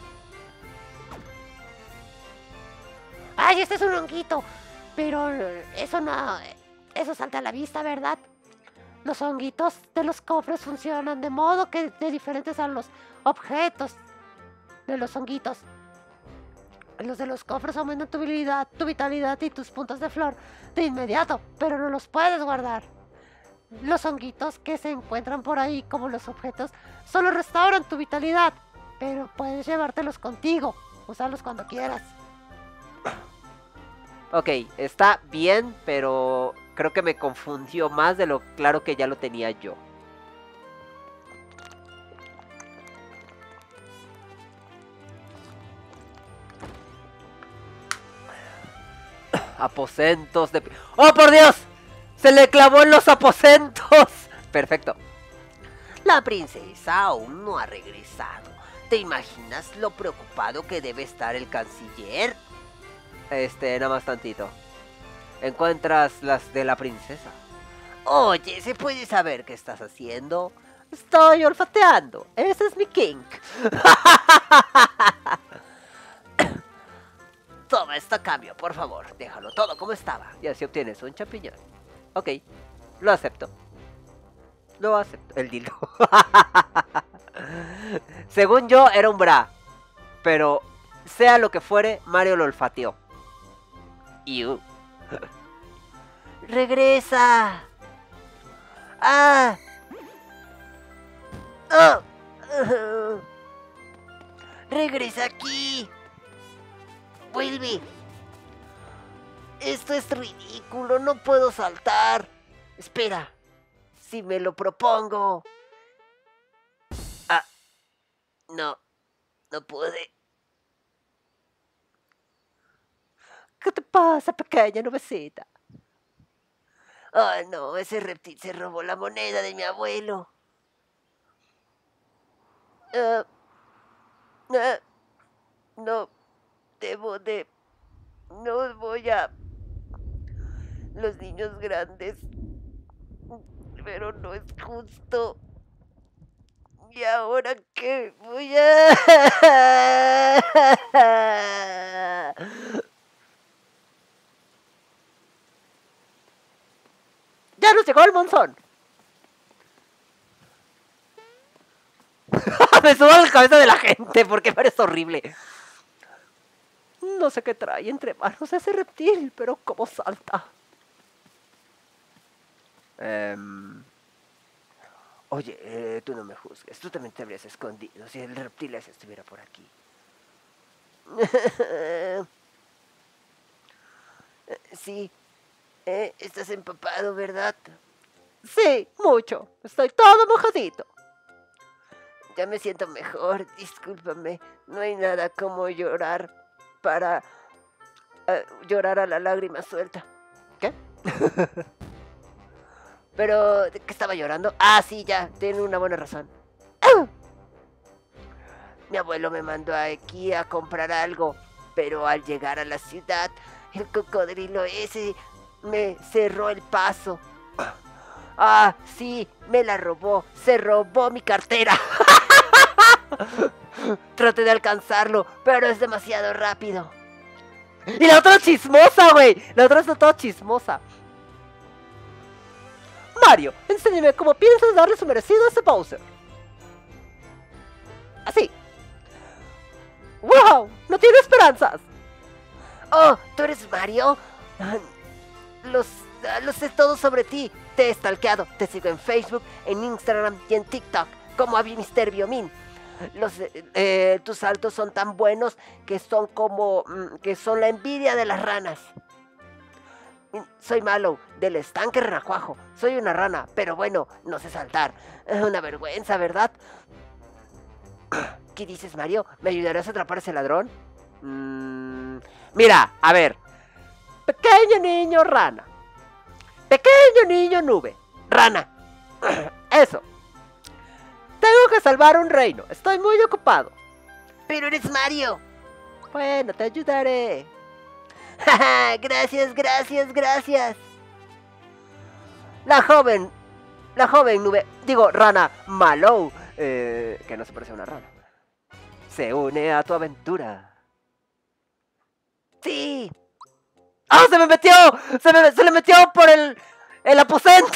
¡Ay, este es un honguito! Pero eso no... Eso salta a la vista, ¿verdad? Los honguitos de los cofres funcionan de modo que de diferentes a los objetos de los honguitos. Los de los cofres aumentan tu vitalidad y tus puntos de flor de inmediato, pero no los puedes guardar. Los honguitos que se encuentran por ahí como los objetos solo restauran tu vitalidad, pero puedes llevártelos contigo, usarlos cuando quieras. Ok, está bien, pero creo que me confundió más de lo claro que ya lo tenía yo. Aposentos de... ¡Oh, por Dios! ¡Se le clavó en los aposentos! Perfecto. La princesa aún no ha regresado. ¿Te imaginas lo preocupado que debe estar el canciller? Nada más tantito. Encuentras las de la princesa. Oye, ¿se puede saber qué estás haciendo? Estoy olfateando. Ese es mi kink. Toma esto a cambio, por favor. Déjalo todo como estaba. Y así obtienes un champiñón. Ok, lo acepto. Lo acepto. El dildo. Según yo, era un bra. Pero, sea lo que fuere, Mario lo olfateó. ¡Regresa! ¡Ah! ¡Oh! ¡Regresa aquí! ¡Vuelve! Esto es ridículo, no puedo saltar. Espera, si me lo propongo. Ah, no pude. ¿Qué te pasa, pequeña nubecita? Oh, no, ese reptil se robó la moneda de mi abuelo. No voy a... Los niños grandes. Pero no es justo. ¿Y ahora qué voy a...? ¡Ya nos llegó el monzón! Me subo a la cabeza de la gente porque parece horrible. No sé qué trae entre manos ese reptil, pero cómo salta. Oye, tú no me juzgues. Tú también te habrías escondido si el reptil ese estuviera por aquí. Sí. Estás empapado, ¿verdad? Sí, mucho. Estoy todo mojadito. Ya me siento mejor. Discúlpame. No hay nada como llorar para llorar a la lágrima suelta. ¿Qué? Pero, ¿de qué estaba llorando? Ah, sí, ya. Tiene una buena razón. Mi abuelo me mandó aquí a comprar algo, pero al llegar a la ciudad, el cocodrilo ese me cerró el paso. Ah, sí, me la robó. Se robó mi cartera. Traté de alcanzarlo, pero es demasiado rápido. Y la otra chismosa, güey. La otra está toda chismosa. Mario, enséñame cómo piensas darle su merecido a ese Bowser. Así. ¡Wow! ¡No tiene esperanzas! Oh, ¿tú eres Mario? Lo sé todo sobre ti. Te he stalkeado. Te sigo en Facebook, en Instagram y en TikTok como a Mr. Biomin. Tus saltos son tan buenos que son como... que son la envidia de las ranas. Soy Mallow, del estanque renacuajo. Soy una rana, pero bueno, no sé saltar. Es una vergüenza, ¿verdad? ¿Qué dices, Mario? ¿Me ayudarás a atrapar a ese ladrón? Mira, a ver. Pequeño niño rana. Pequeño niño nube. Rana. Eso. Tengo que salvar un reino. Estoy muy ocupado. Pero eres Mario. Bueno, te ayudaré. Gracias, gracias, gracias. La joven nube, digo, rana Mallow, que no se parece a una rana, se une a tu aventura. Sí. ¡Ah, se me metió! ¡Se le metió por el aposento!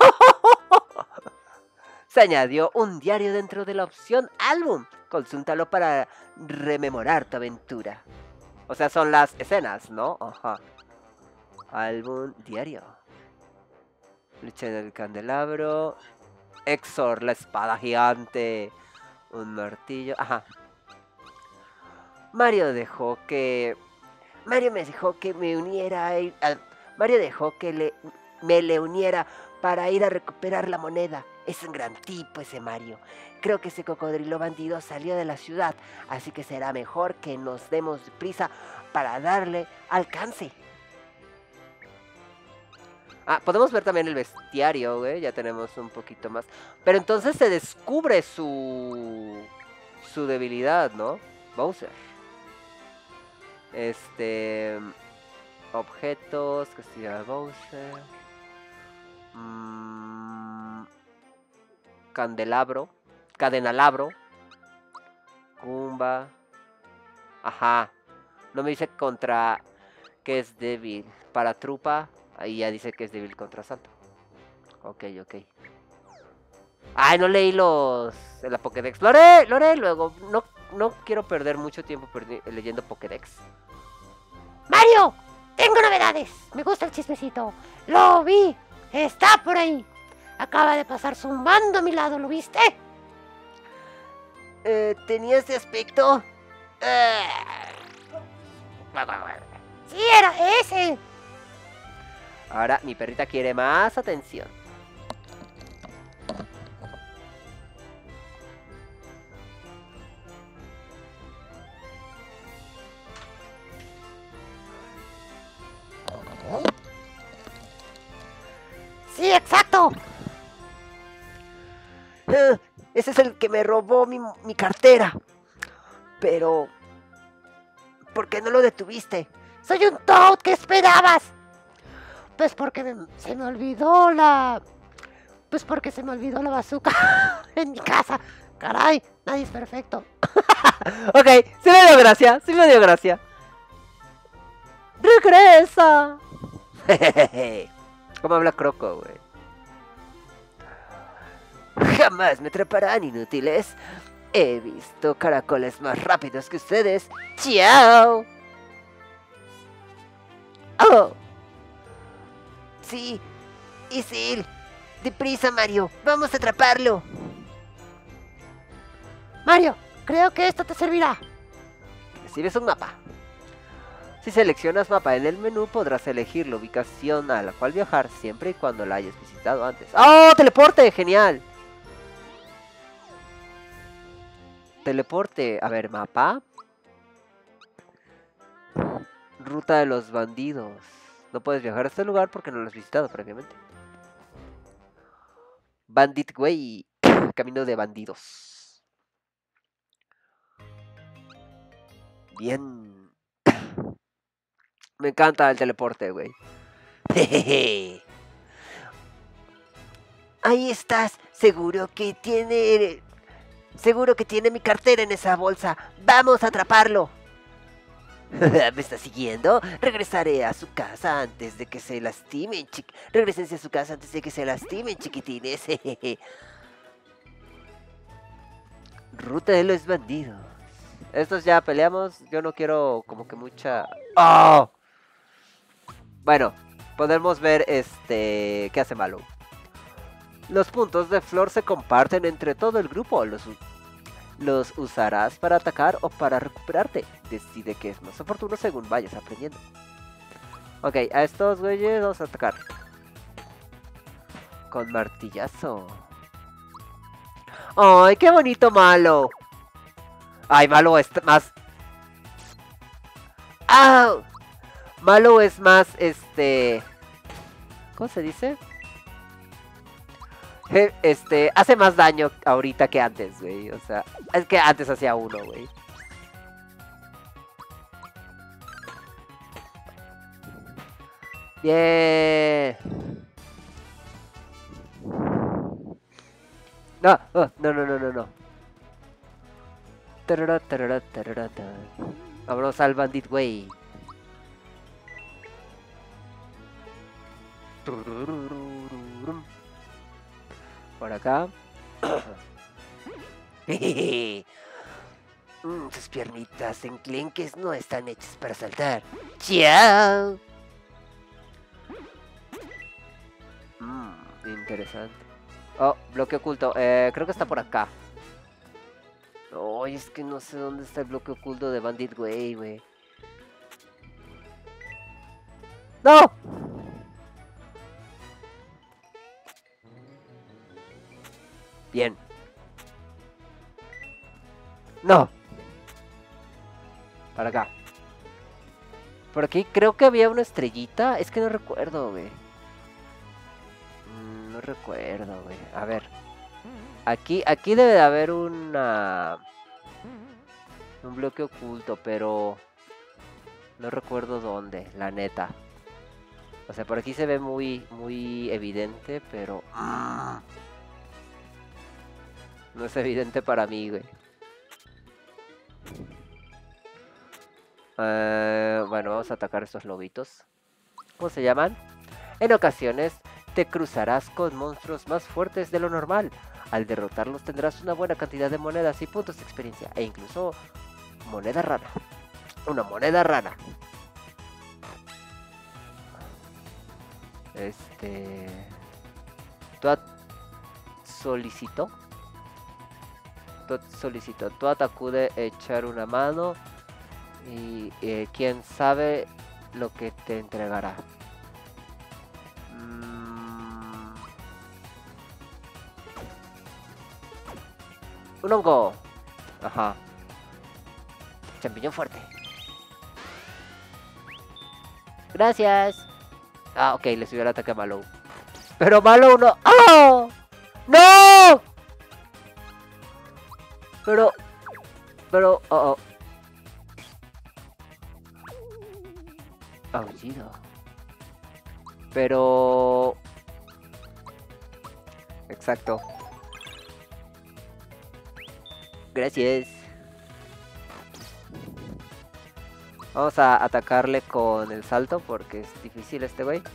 Se añadió un diario dentro de la opción álbum. Consúltalo para rememorar tu aventura. O sea, son las escenas, ¿no? Ajá. Álbum, diario. Lucha en el candelabro. Exor, la espada gigante. Un martillo. Ajá. Mario me dejó que me uniera a él. Mario dejó que me le uniera para ir a recuperar la moneda. Es un gran tipo ese Mario. Creo que ese cocodrilo bandido salió de la ciudad, así que será mejor que nos demos prisa para darle alcance. Ah, podemos ver también el bestiario, güey. Ya tenemos un poquito más. Pero entonces se descubre su debilidad, ¿no? Bowser. Objetos, castillo de Bowser. Candelabro. Cadenalabro. Goomba. Ajá. No me dice contra que es débil. Para trupa. Ahí ya dice que es débil contra salto. Ok. Ay, no leí la Pokédex. Lo haré luego. No quiero perder mucho tiempo leyendo Pokédex. Mario, tengo novedades. Me gusta el chismecito. Lo vi. Está por ahí. Acaba de pasar zumbando a mi lado. ¿Lo viste? ¿Tenía ese aspecto? Sí, era ese. Ahora mi perrita quiere más atención. Sí, exacto. Ese es el que me robó mi cartera. Pero... ¿por qué no lo detuviste? Soy un Toad, ¿qué esperabas? Pues porque se me olvidó la... Pues porque se me olvidó la bazooka en mi casa. Caray, nadie es perfecto. Ok, sí me dio gracia. ¡Regresa! ¿Cómo habla Croco, güey? Jamás me atraparán, inútiles. He visto caracoles más rápidos que ustedes. ¡Chao! ¡Oh! Sí, es él. Deprisa, Mario. Vamos a atraparlo. Mario, creo que esto te servirá. Recibes un mapa. Si seleccionas mapa en el menú, podrás elegir la ubicación a la cual viajar siempre y cuando la hayas visitado antes. ¡Oh, teleporte! ¡Genial! Teleporte. A ver, mapa. Ruta de los bandidos. No puedes viajar a este lugar porque no lo has visitado previamente. Bandit Way. Camino de bandidos. Bien. Me encanta el teleporte, güey. Ahí estás. Seguro que tiene mi cartera en esa bolsa. Vamos a atraparlo. ¿Me está siguiendo? Regresaré a su casa antes de que se lastimen, Regrésense a su casa antes de que se lastimen, chiquitines. Ruta de los bandidos. Estos ya peleamos. Yo no quiero como que mucha... ¡Oh! Bueno, podemos ver ¿qué hace Mallow? Los puntos de flor se comparten entre todo el grupo. Los usarás para atacar o para recuperarte. Decide qué es más oportuno según vayas aprendiendo. Ok, a estos güeyes vamos a atacar. Con martillazo. ¡Ay, qué bonito Malo! Ay, Malo es más... ¡Au! Malo es más, ¿cómo se dice? Hace más daño ahorita que antes, güey. O sea, es que antes hacía uno, güey. Bien. No, oh, no, no, no, no, no. Tarara, tarara, tarara, tarara. Vámonos al Bandit Way. Por acá. Tus piernitas enclenques no están hechas para saltar. ¡Chao! Interesante. Oh, bloque oculto. Creo que está por acá. Ay, es que no sé dónde está el bloque oculto de Bandit Way, güey. ¡No! Bien. ¡No! Para acá. Por aquí creo que había una estrellita. Es que no recuerdo, güey. No recuerdo, güey. A ver. Aquí debe de haber un bloque oculto, pero no recuerdo dónde, la neta. O sea, por aquí se ve muy evidente, pero no es evidente para mí, güey. Bueno, vamos a atacar a estos lobitos. ¿Cómo se llaman? En ocasiones te cruzarás con monstruos más fuertes de lo normal. Al derrotarlos tendrás una buena cantidad de monedas y puntos de experiencia. E incluso moneda rana. Una moneda rana. Toad solicitó. Toad acude a echar una mano. Y quién sabe lo que te entregará. Un hongo. Ajá. Champiñón fuerte. Gracias. Ah, ok, le subió el ataque a Mallow. Pero Mallow no. ¡Oh! ¡No! Pero. Oh. Aullido. Pero. Exacto. Gracias. Vamos a atacarle con el salto porque es difícil este güey.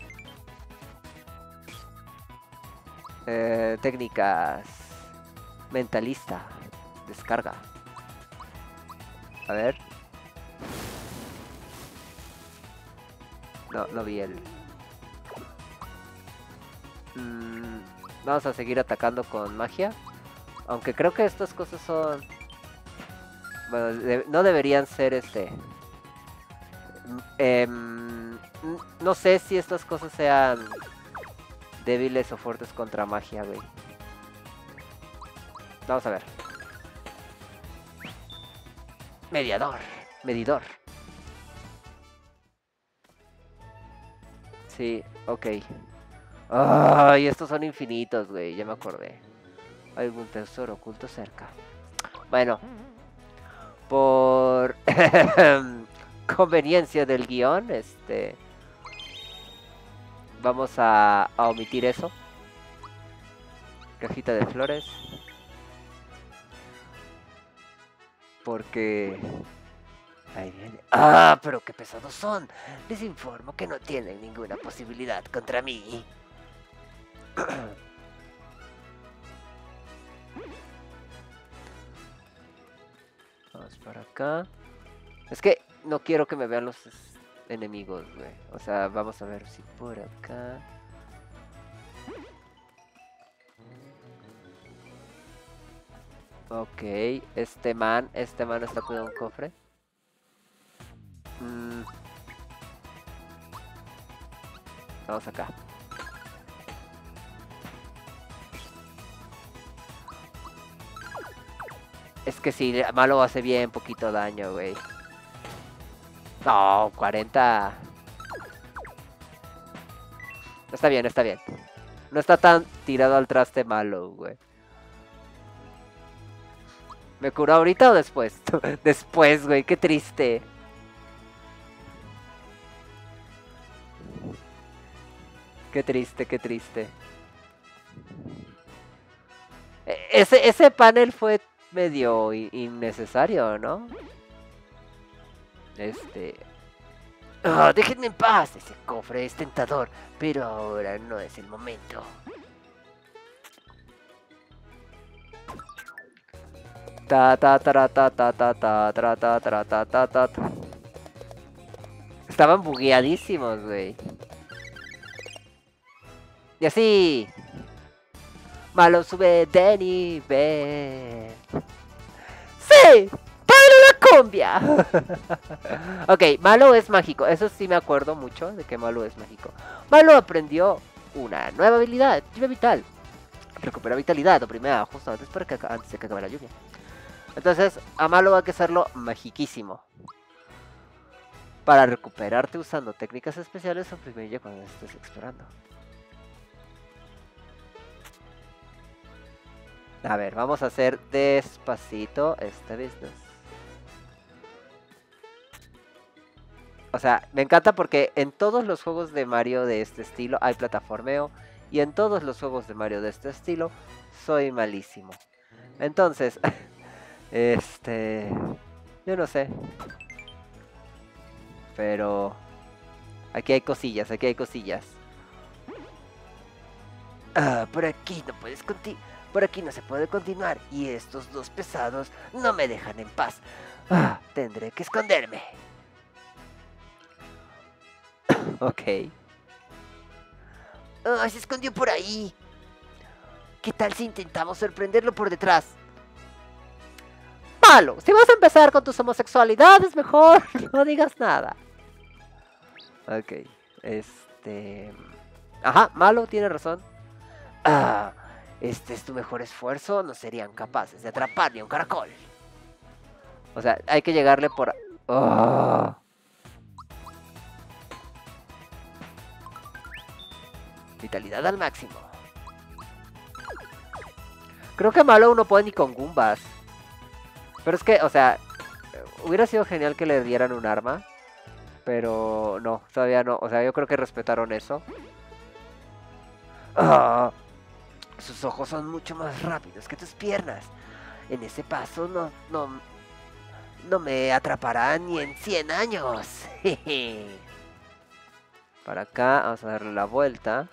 Técnicas. Mentalista. Descarga. A ver. No vi el... Vamos a seguir atacando con magia. Aunque creo que estas cosas son... Bueno, no deberían ser no sé si estas cosas sean débiles o fuertes contra magia, güey. Vamos a ver. Medidor. Sí, ok. Ay, estos son infinitos, güey. Ya me acordé. Hay algún tesoro oculto cerca. Bueno. Por conveniencia del guión, vamos a omitir eso. Cajita de flores. Porque... ahí viene. ¡Ah, pero qué pesados son! Les informo que no tienen ninguna posibilidad contra mí. Vamos para acá. Es que no quiero que me vean los enemigos, güey. O sea, vamos a ver si por acá... Ok, este man está cuidando un cofre. Vamos acá. Es que si Malo hace bien poquito daño, güey. No, 40. Está bien, está bien. No está tan tirado al traste Malo, güey. ¿Me curó ahorita o después? Después, güey, qué triste. Qué triste, qué triste. Ese panel fue medio innecesario, ¿no? Oh, déjenme en paz, ese cofre es tentador, pero ahora no es el momento. Ta ta ta ta ta ta ta ta ta ta ta ta ta. Estaban bugueadísimos, güey. Y así. Malo sube de nivel. ¡Sí! ¡Para la cumbia! Ok, Malo es mágico. Eso sí me acuerdo mucho de que Malo es mágico. Malo aprendió una nueva habilidad, lluvia vital. Recupera vitalidad, oprimea justo antes de que acabe la lluvia. Entonces, a Malo hay que hacerlo magiquísimo. Para recuperarte usando técnicas especiales, oprime ya cuando estés explorando. A ver, vamos a hacer despacito este business. O sea, me encanta porque en todos los juegos de Mario de este estilo hay plataformeo. Y en todos los juegos de Mario de este estilo soy malísimo. Entonces, yo no sé. Pero aquí hay cosillas, aquí hay cosillas. Por aquí no puedes por aquí no se puede continuar y estos dos pesados no me dejan en paz. Tendré que esconderme. Ok. Se escondió por ahí. ¿Qué tal si intentamos sorprenderlo por detrás? Malo, si vas a empezar con tus homosexualidades, mejor no digas nada. Ok, Ajá, Malo tiene razón. Este es tu mejor esfuerzo. No serían capaces de atrapar ni a un caracol. O sea, hay que llegarle por... Oh. Vitalidad al máximo. Creo que Malo no puede ni con Goombas. Pero es que, o sea, hubiera sido genial que le dieran un arma. Pero no, todavía no. O sea, yo creo que respetaron eso. Sus ojos son mucho más rápidos que tus piernas. En ese paso no me atraparán ni en 100 años. Para acá, vamos a darle la vuelta.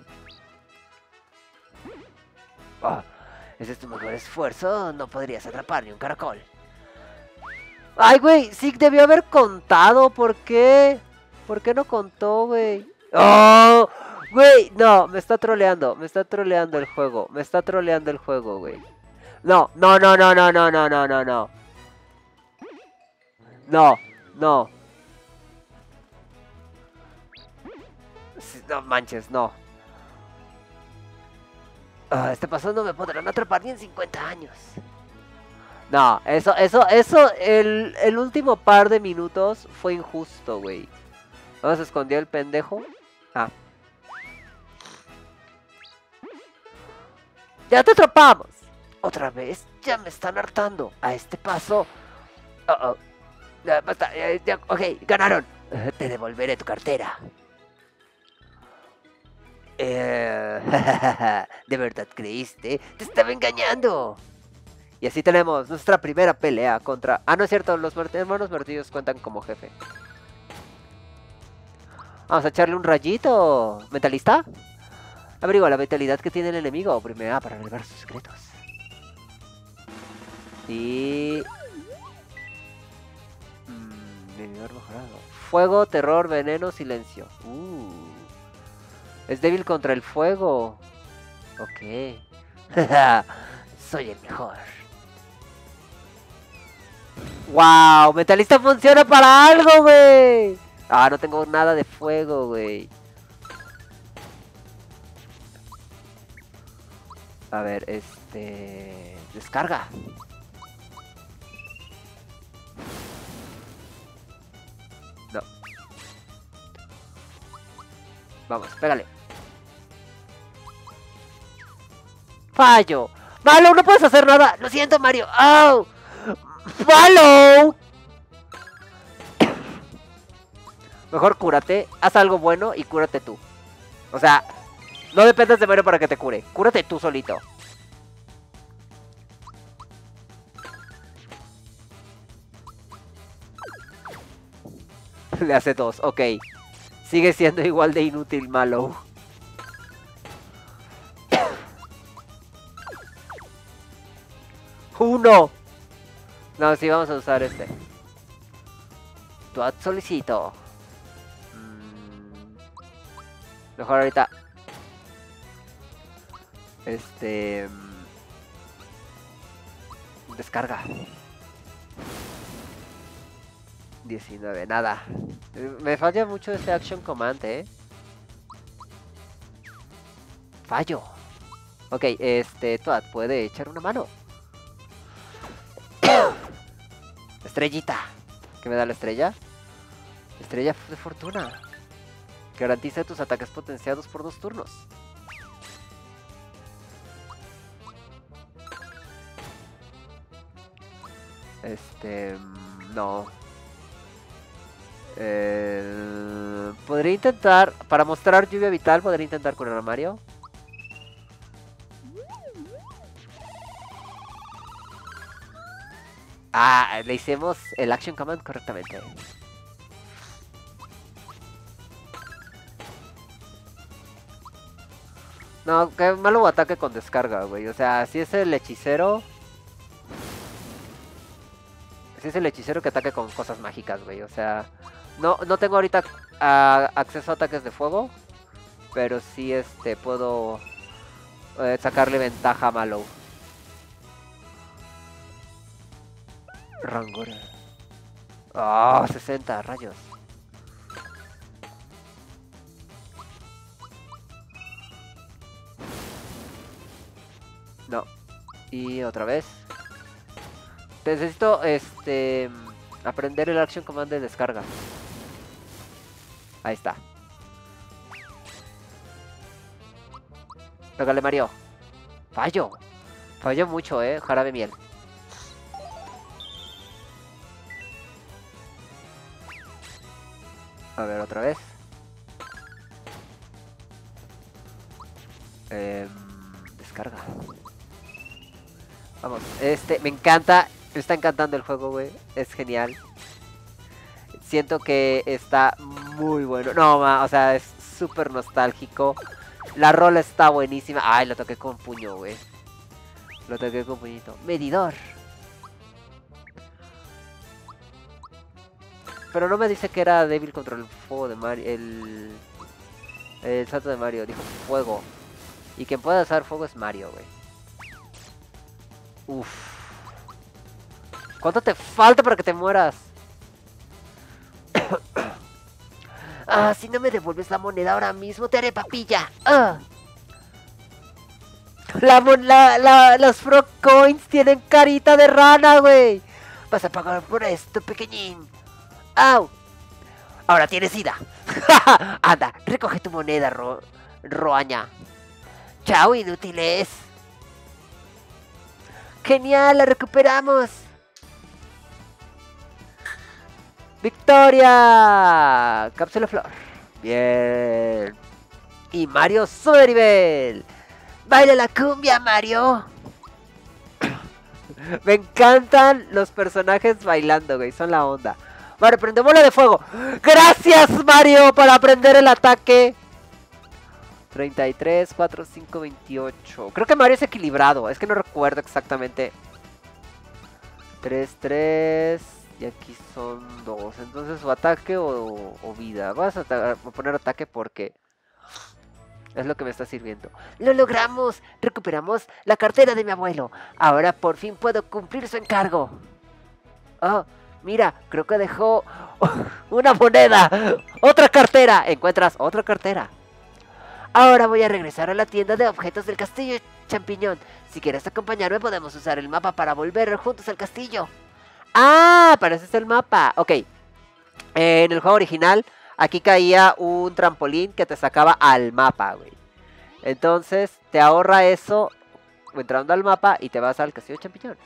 Ese es tu mejor esfuerzo. No podrías atrapar ni un caracol. Ay, güey, sí debió haber contado. ¿Por qué? ¿Por qué no contó, güey? ¡Oh! Güey, no, me está troleando. Me está troleando el juego. Me está troleando el juego, güey. No, no, no, no, no, no, no, no, no, no. No, no. No manches, no. Este paso no me podrán atrapar ni en 50 años. No, el último par de minutos fue injusto, güey. ¿Dónde se escondió el pendejo? ¡Ya te atrapamos! ¿Otra vez? Ya me están hartando. A este paso... Basta, ok, ganaron. Te devolveré tu cartera. ¿De verdad creíste? Te estaba engañando. Y así tenemos nuestra primera pelea contra... no es cierto, los hermanos martillos cuentan como jefe. Vamos a echarle un rayito. ¿Mentalista? Averigua la vitalidad que tiene el enemigo. Primero para revelar sus secretos. Y... Medidor mejorado. Fuego, terror, veneno, silencio. Es débil contra el fuego. Ok. Soy el mejor. ¡Wow! Metalista funciona para algo, güey. No tengo nada de fuego, güey. A ver, descarga. No. Vamos, pégale. Fallo. Malo, no puedes hacer nada. Lo siento, Mario. ¡Oh! ¡Malo! Mejor cúrate. Haz algo bueno y cúrate tú. O sea, no dependes de Mario para que te cure. Cúrate tú solito. Le hace 2, ok. Sigue siendo igual de inútil, Malo. ¡Uno! No, sí, vamos a usar este. Tuat solicito. Mejor ahorita. Descarga. 19, nada. Me falla mucho este Action Command, Fallo. Ok, Toad puede echar una mano. Estrellita. ¿Qué me da la estrella? Estrella de fortuna. Garantiza tus ataques potenciados por 2 turnos. No. Podría intentar, para mostrar lluvia vital, podría intentar curar a Mario. Ah, le hicimos el Action Command correctamente. No, que malo ataque con descarga, güey. O sea, si es el hechicero... Si es el hechicero que ataque con cosas mágicas, güey. O sea, no tengo ahorita acceso a ataques de fuego. Pero sí, puedo sacarle ventaja a Malo. Rangora. Ah, 60, rayos. No. Y otra vez. Necesito, aprender el Action Command de descarga. Ahí está. Pégale, Mario. Fallo. Fallo mucho, jarabe miel. A ver, otra vez. Descarga. Vamos, me encanta. Me está encantando el juego, güey. Es genial. Siento que está muy bueno. No, o sea, es súper nostálgico. La rola está buenísima. Ay, lo toqué con puño, güey. Lo toqué con puñito. Medidor. Pero no me dice que era débil contra el fuego de Mario. El salto de Mario. Dijo fuego. Y quien pueda usar fuego es Mario, güey. Uff. ¿Cuánto te falta para que te mueras? Ah, si no me devuelves la moneda ahora mismo, te haré papilla. Los Frog Coins tienen carita de rana, güey. Vas a pagar por esto, pequeñín. ¡Au! Ahora tienes sida. Anda, recoge tu moneda, Roaña. Chao, inútiles. Genial, la recuperamos. ¡Victoria! Cápsula flor. Bien. Y Mario sube de nivel. ¡Baila la cumbia, Mario! Me encantan los personajes bailando, güey. Son la onda. Vale, prende bola de fuego. ¡Gracias, Mario, por aprender el ataque! 33, 4, 5, 28. Creo que Mario es equilibrado. Es que no recuerdo exactamente. 3, 3. Y aquí son 2. Entonces, o ataque o vida. Vas a poner ataque porque es lo que me está sirviendo. ¡Lo logramos! Recuperamos la cartera de mi abuelo. Ahora por fin puedo cumplir su encargo. Oh, mira, creo que dejó una moneda. ¡Otra cartera! Encuentras otra cartera. Ahora voy a regresar a la tienda de objetos del castillo Champiñón, si quieres acompañarme podemos usar el mapa para volver juntos al castillo. ¡Ah! Para ese es el mapa. Ok. En el juego original, aquí caía un trampolín que te sacaba al mapa, güey. Entonces, te ahorra eso entrando al mapa y te vas al castillo de Champiñón.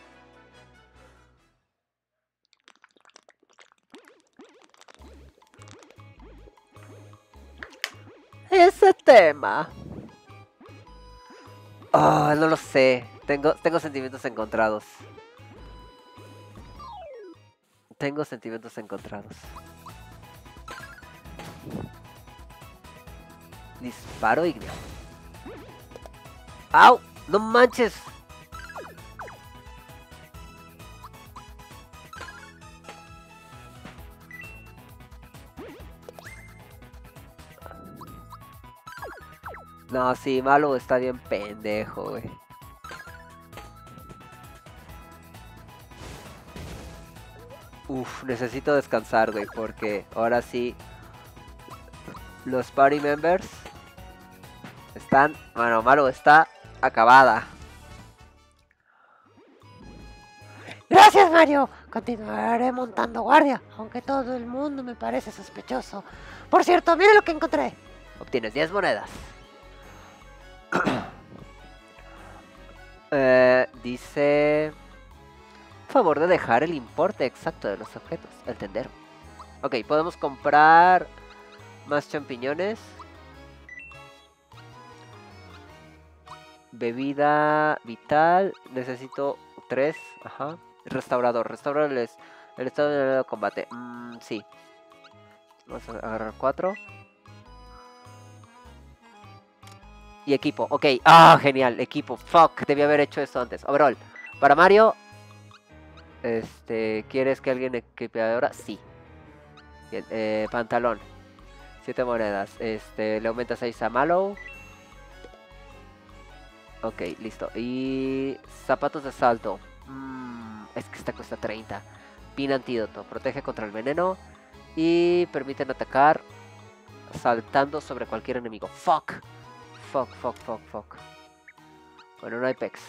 Ese tema. Oh, no lo sé. Tengo sentimientos encontrados. Tengo sentimientos encontrados. Disparo ígneo. ¡Au! ¡No manches! No, sí, Malo está bien pendejo, güey. Uf, necesito descansar, güey, porque ahora sí los party members están... Bueno, Malo está acabada. Gracias, Mario. Continuaré montando guardia, aunque todo el mundo me parece sospechoso. Por cierto, mira lo que encontré. Obtienes 10 monedas. Dice... Favor de dejar el importe exacto de los objetos, el tendero. Ok, podemos comprar más champiñones. Bebida vital. Necesito 3. Ajá. Restaurador. Restaurar el estado de combate. Sí. Vamos a agarrar 4. Y equipo. Ok. Ah, genial. Equipo. Fuck. Debí haber hecho esto antes. Overall. Para Mario. ¿Quieres que alguien equipe ahora? Sí. Bien, pantalón. 7 monedas. Le aumenta 6 a Mallow. Ok, listo. Y zapatos de salto. Es que esta cuesta 30. Pin antídoto. Protege contra el veneno. Y permiten atacar saltando sobre cualquier enemigo. Fuck. Fuck. Bueno, no hay pex.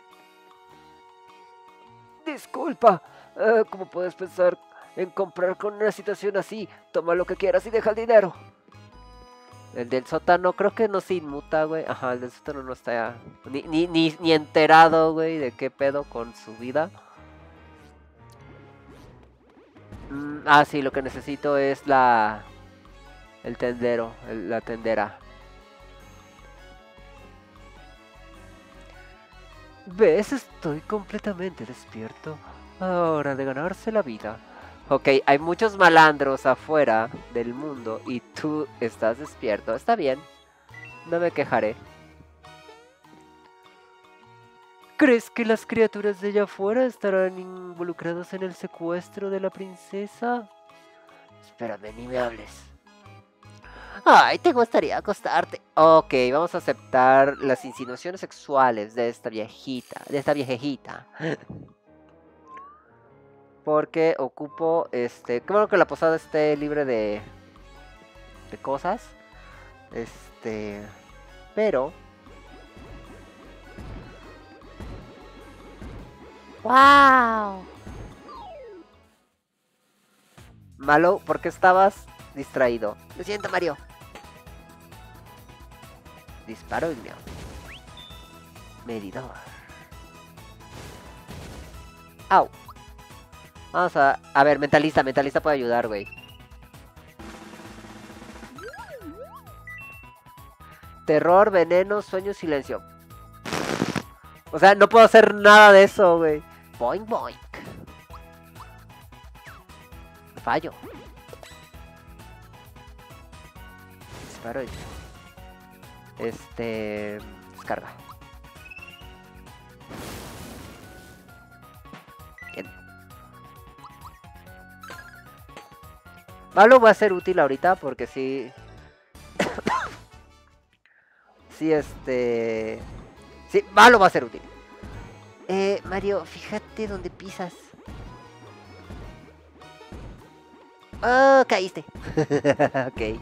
Disculpa. ¿Cómo puedes pensar en comprar con una situación así? Toma lo que quieras y deja el dinero. El del sótano creo que no se inmuta, güey. Ajá, el del sótano no está ni enterado, güey, de qué pedo con su vida. Sí, lo que necesito es el tendero, la tendera. ¿Ves? Estoy completamente despierto. Ahora de ganarse la vida. Ok, hay muchos malandros afuera del mundo y tú estás despierto. Está bien, no me quejaré. ¿Crees que las criaturas de allá afuera estarán involucradas en el secuestro de la princesa? Espérame, ni me hables. Ay, te gustaría acostarte. Ok, vamos a aceptar las insinuaciones sexuales de esta viejita, de esta viejejita. Porque ocupo, qué bueno que la posada esté libre de cosas. Pero... ¡Wow! Malo, ¿por qué estabas distraído? Lo siento, Mario. Disparo ígneo. Medidor. Au. Vamos a ver, mentalista puede ayudar, güey. Terror, veneno, sueño, silencio. O sea, no puedo hacer nada de eso, güey. Boink, boink. Fallo. Disparo y... descarga. Bien. Malo va a ser útil ahorita porque sí... sí, sí, Malo va a ser útil. Mario, fíjate dónde pisas. Oh, caíste. Ok.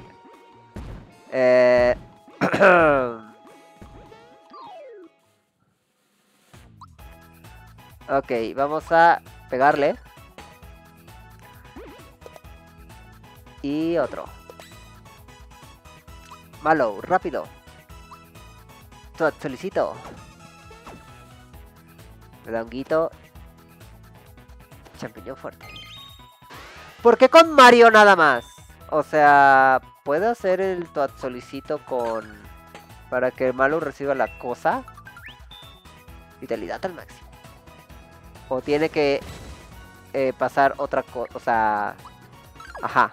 Ok, vamos a pegarle. Y otro. Malo, rápido. Te solicito. Me da un guito. Champiñón fuerte. ¿Por qué con Mario nada más? O sea, ¿puedo hacer el Toad solicito con... para que el malo reciba la cosa? Vitalidad al máximo. O tiene que pasar otra cosa, o sea... Ajá.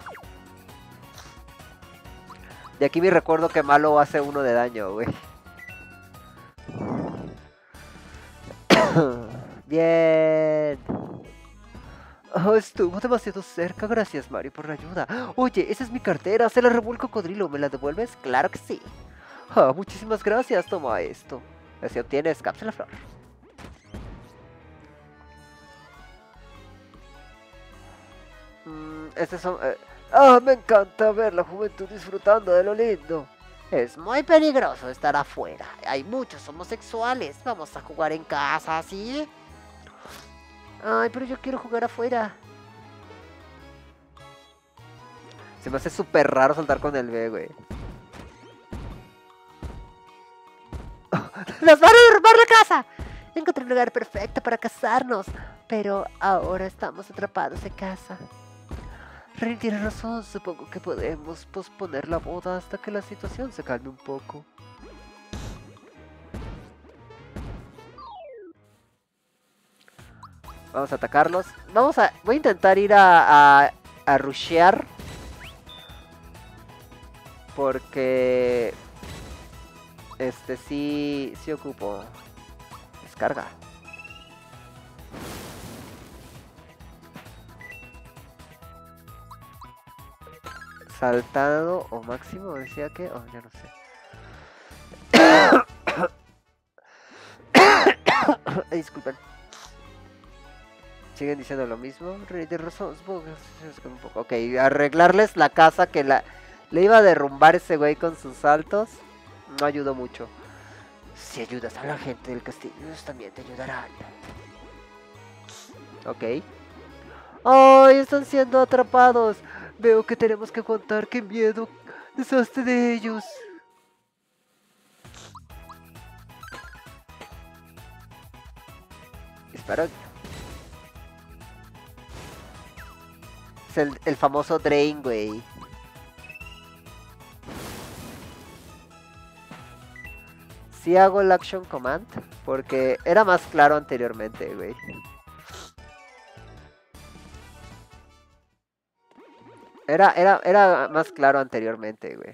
De aquí me recuerdo que malo hace 1 de daño, güey. Bien. Oh, estuvo demasiado cerca, gracias Mario por la ayuda. Oye, esa es mi cartera, se la robó el cocodrilo, ¿me la devuelves? Claro que sí. Ah, muchísimas gracias, toma esto. Así obtienes cápsula flor. Estos son... me encanta ver la juventud disfrutando de lo lindo. Es muy peligroso estar afuera. Hay muchos homosexuales. Vamos a jugar en casa, ¿sí? Ay, pero yo quiero jugar afuera. Se me hace súper raro saltar con el B, güey. ¡Nos van a derrumbar la casa! Encontré un lugar perfecto para casarnos, pero ahora estamos atrapados en casa. Rin tiene razón, supongo que podemos posponer la boda hasta que la situación se calme un poco. Vamos a atacarlos. Voy a intentar ir a rushear. Porque... sí ocupo. Descarga. Saltado o máximo, decía que... Oh, ya no sé. Disculpen. Siguen diciendo lo mismo. De razón, supongo que un poco. Ok, arreglarles la casa que le iba a derrumbar ese güey con sus saltos. No ayudó mucho. Si ayudas a la gente del castillo, ellos también te ayudarán. Ok. ¡Ay! Están siendo atrapados. Veo que tenemos que aguantar. ¡Qué miedo! ¡Deshazte de ellos! Disparo. Es el famoso Drain, güey. Sí hago el Action Command. Porque era más claro anteriormente, güey. Era más claro anteriormente, güey.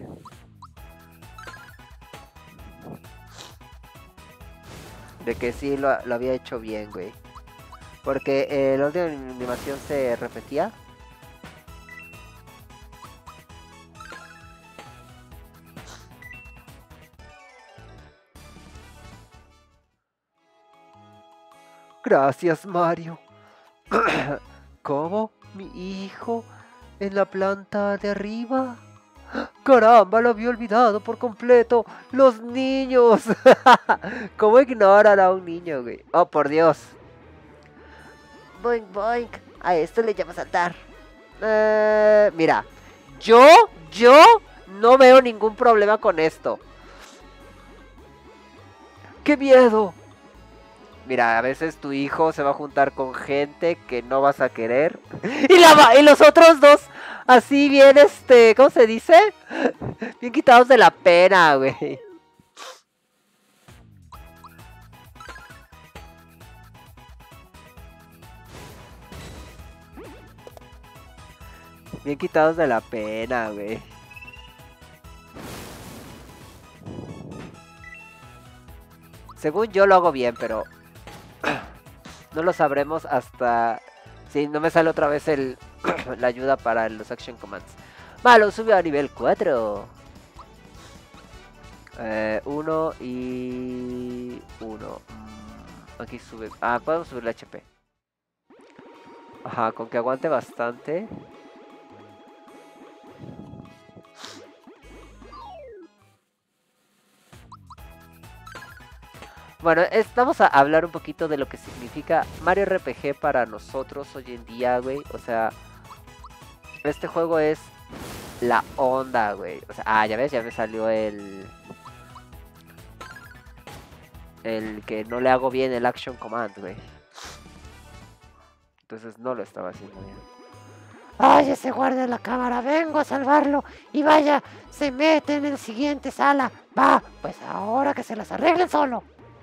De que sí lo había hecho bien, güey. Porque la última animación se repetía. Gracias, Mario. ¿Cómo? ¿Mi hijo? ¿En la planta de arriba? ¡Caramba! Lo había olvidado por completo. ¡Los niños! ¿Cómo ignoran a un niño, güey? Oh, por Dios. Boink, boink. A esto le llamo saltar. Mira. Yo no veo ningún problema con esto. ¡Qué miedo! Mira, a veces tu hijo se va a juntar con gente que no vas a querer. Y los otros dos, así bien, ¿cómo se dice? Bien quitados de la pena, güey. Bien quitados de la pena, güey. Según yo lo hago bien, pero... no lo sabremos hasta... si no me sale otra vez la ayuda para los Action Commands. Malo, subió a nivel 4. 1 y... 1. Aquí sube... Ah, podemos subir el HP. Ajá, con que aguante bastante. Bueno, vamos a hablar un poquito de lo que significa Mario RPG para nosotros hoy en día, güey. O sea, este juego es la onda, güey. O sea, ya ves, ya me salió el que no le hago bien el Action Command, güey. Entonces no lo estaba haciendo bien. Ay, ese guardia de la cámara, vengo a salvarlo. Y vaya, se mete en el siguiente sala. Va, pues ahora que se las arreglen solo.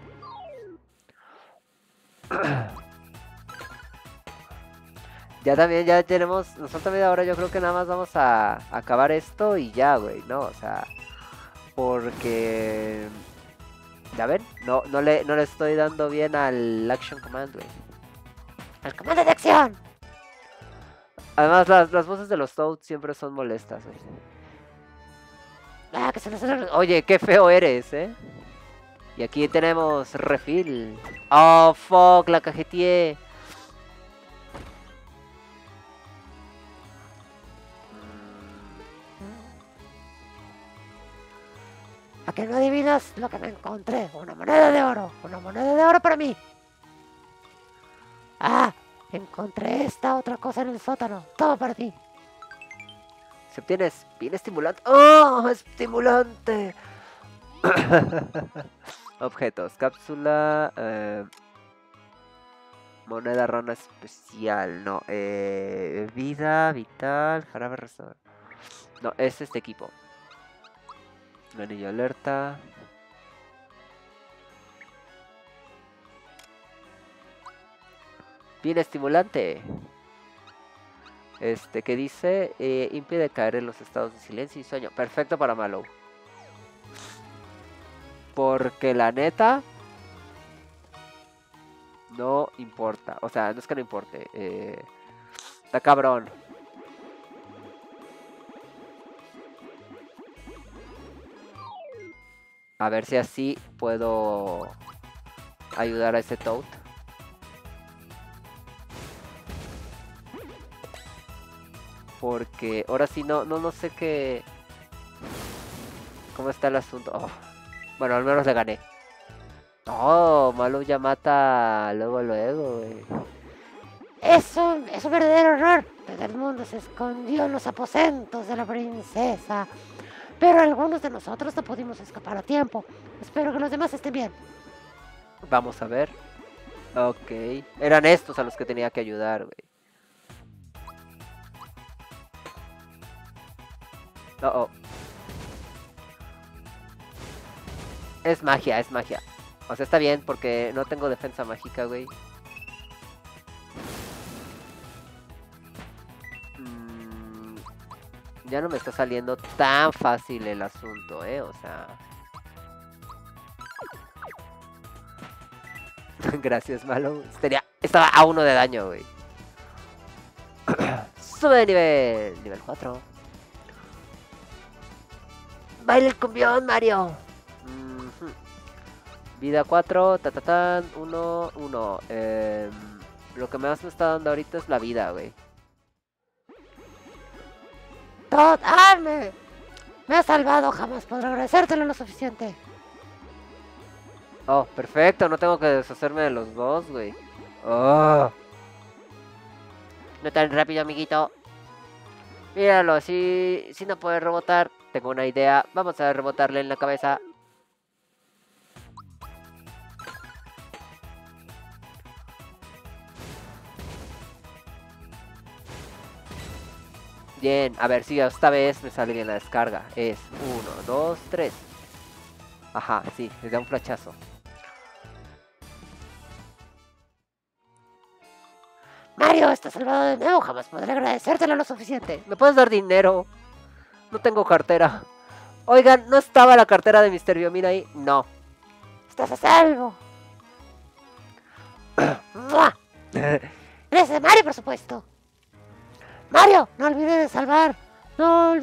Ya también, ya tenemos, nosotros también ahora yo creo que nada más vamos a acabar esto y ya, güey, ¿no? O sea, porque... ¿Ya ven? No le estoy dando bien al Action Command, güey. ¡Al comando de acción! Además, las voces de los Toads siempre son molestas, güey. Ah, que se las arreglen. Oye, qué feo eres, ¿eh? Y aquí tenemos refill. Oh, fuck, la cajeteé. ¿A que no adivinas lo que me encontré? Una moneda de oro. Una moneda de oro para mí. Ah, encontré esta otra cosa en el sótano. Todo para ti. Se obtiene bien estimulante. ¡Oh! ¡Estimulante! Objetos. Cápsula. Moneda rana especial. No. Vida, vital. Jarabe restaurador. No, es este equipo. Anillo alerta. Bien estimulante. Que dice impide caer en los estados de silencio y sueño. Perfecto para Mallow. Porque la neta no importa. O sea, no es que no importe. Está cabrón. A ver si así puedo ayudar a ese Toad. Porque ahora sí no sé qué... ¿Cómo está el asunto? Oh. Bueno, al menos le gané. Oh, Mallow ya mata luego, güey. Es un verdadero error. Todo el mundo se escondió en los aposentos de la princesa. Pero algunos de nosotros no pudimos escapar a tiempo. Espero que los demás estén bien. Vamos a ver. Ok. Eran estos a los que tenía que ayudar, güey. Oh. Es magia, es magia. O sea, está bien porque no tengo defensa mágica, güey. Ya no me está saliendo tan fácil el asunto, o sea... Gracias, Malo. Estaba a 1 de daño, güey. Sube de nivel. Nivel 4. Baila el cumbión, Mario. Vida 4. 1, 1. Lo que más me está dando ahorita es la vida, güey. Todd, me has salvado, jamás podré agradecértelo lo suficiente. Oh, perfecto, no tengo que deshacerme de los dos, güey. Oh. No tan rápido, amiguito. Míralo, si no puede rebotar, tengo una idea. Vamos a rebotarle en la cabeza. Bien, a ver si esta vez me sale bien la descarga. Es 1, 2, 3. Ajá, sí, le da un flechazo. Mario, estás salvado de nuevo, jamás podré agradecértelo lo suficiente. ¿Me puedes dar dinero? No tengo cartera. Oigan, ¿no estaba la cartera de Mr. Biomin ahí? No. Estás a salvo. Eres de Mario, por supuesto. Mario, no olvides de salvar. Nos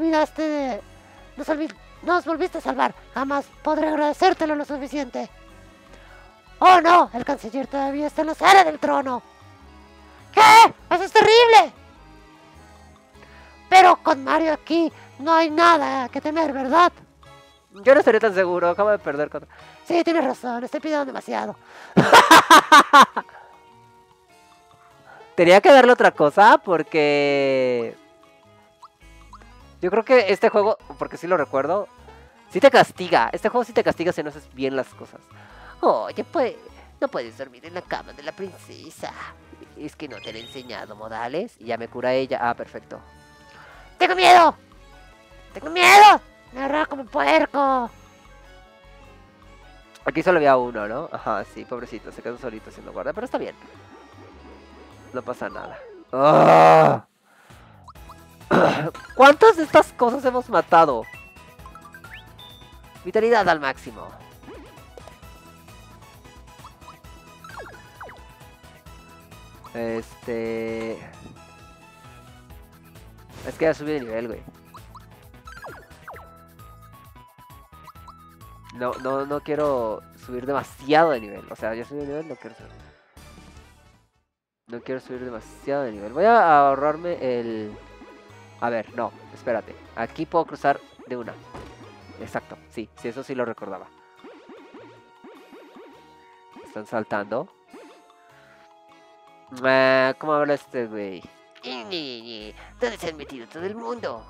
volviste a salvar. Jamás podré agradecértelo lo suficiente. Oh no, el canciller todavía está en la sala del trono. ¿Qué? ¡Eso es terrible! Pero con Mario aquí no hay nada que temer, ¿verdad? Yo no estaría tan seguro, acabo de perder contra... Sí, tienes razón, estoy pidiendo demasiado. Tenía que darle otra cosa porque... Yo creo que este juego, porque sí lo recuerdo, sí te castiga. Este juego sí te castiga si no haces bien las cosas. Oye, pues, no puedes dormir en la cama de la princesa. Es que no te la he enseñado modales. Y ya me cura ella. Ah, perfecto. ¡Tengo miedo! ¡Tengo miedo! ¡Me agarra como puerco! Aquí solo había uno, ¿no? Ajá, sí, pobrecito, se quedó solito haciendo guardia, pero está bien. No pasa nada. ¡Ah! ¿Cuántas de estas cosas hemos matado? Vitalidad al máximo. Es que ya subí de nivel, güey. No quiero subir demasiado de nivel. O sea, ya subí de nivel, no quiero subir. No quiero subir demasiado de nivel. Voy a ahorrarme el... A ver, no, espérate. Aquí puedo cruzar de una. Exacto, sí, eso sí lo recordaba. Están saltando. ¿Cómo habla este güey? ¿Dónde se han metido todo el mundo?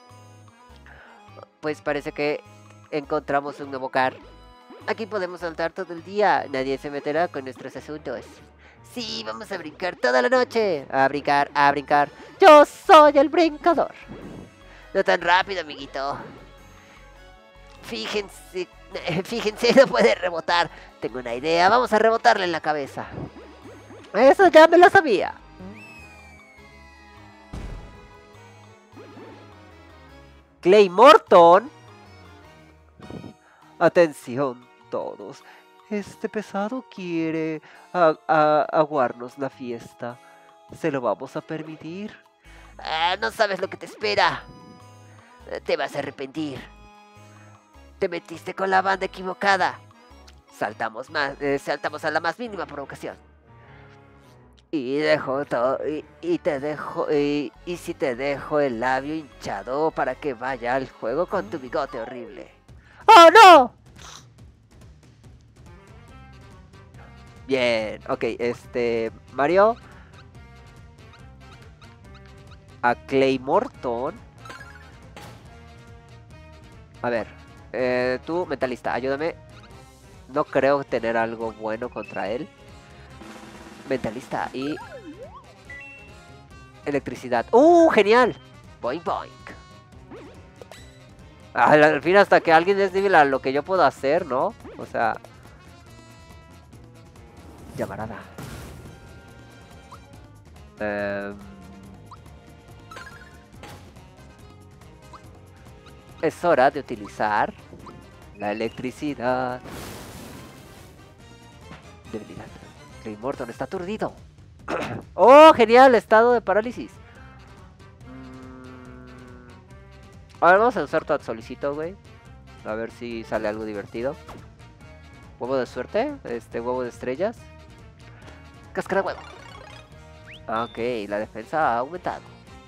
Pues parece que encontramos un nuevo hogar. Aquí podemos saltar todo el día. Nadie se meterá con nuestros asuntos. Sí, vamos a brincar toda la noche. A brincar, a brincar. Yo soy el brincador. No tan rápido, amiguito. Fíjense, no puede rebotar. Tengo una idea, vamos a rebotarle en la cabeza. Eso ya me lo sabía. Clay Morton. Atención todos. Este pesado quiere aguarnos la fiesta. ¿Se lo vamos a permitir? No sabes lo que te espera. Te vas a arrepentir. Te metiste con la banda equivocada. Saltamos a la más mínima provocación. Y dejo todo. Y te dejo. Y si te dejo el labio hinchado para que vaya al juego con tu bigote horrible. ¡Oh, no! Bien, ok, Mario. A Clay Morton. A ver, tú, mentalista, ayúdame. No creo tener algo bueno contra él. Mentalista y... electricidad. ¡Genial! Boing, boing. Al fin, hasta que alguien es débil a lo que yo puedo hacer, ¿no? O sea... Llamarada. Es hora de utilizar la electricidad. Debilidad. Clay Morton está aturdido. ¡Oh, genial! Estado de parálisis. A ver, vamos a usar tu solicito, güey. A ver si sale algo divertido. Huevo de suerte. Huevo de estrellas. Cáscara de huevo. Ok, la defensa ha aumentado.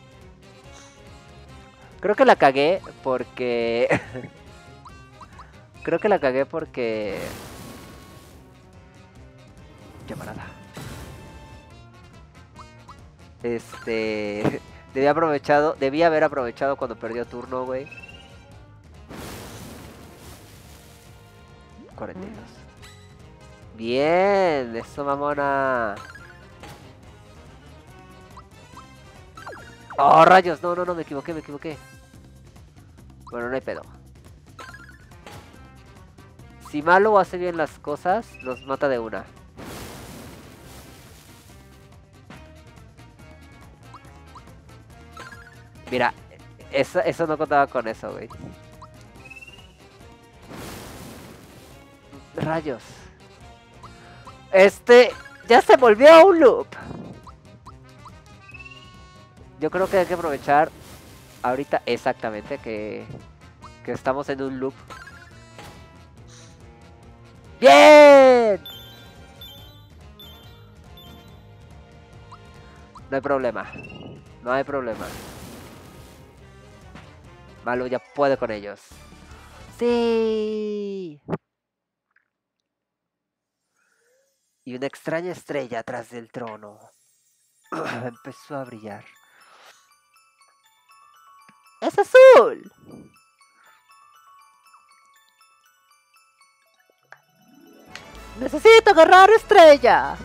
Creo que la cagué porque... Creo que la cagué porque... Llamarada. Debía haber aprovechado cuando perdió turno, güey. 42. Bien, eso, mamona. Oh, rayos, no, me equivoqué. Bueno, no hay pedo. Si Malo hace bien las cosas, los mata de una. Mira, eso no contaba con eso, güey. Rayos. Ya se volvió a un loop. Yo creo que hay que aprovechar ahorita exactamente que estamos en un loop. ¡Bien! No hay problema. No hay problema. Malo ya puede con ellos. Sí. Y una extraña estrella atrás del trono empezó a brillar. ¡Es azul! Necesito agarrar estrella.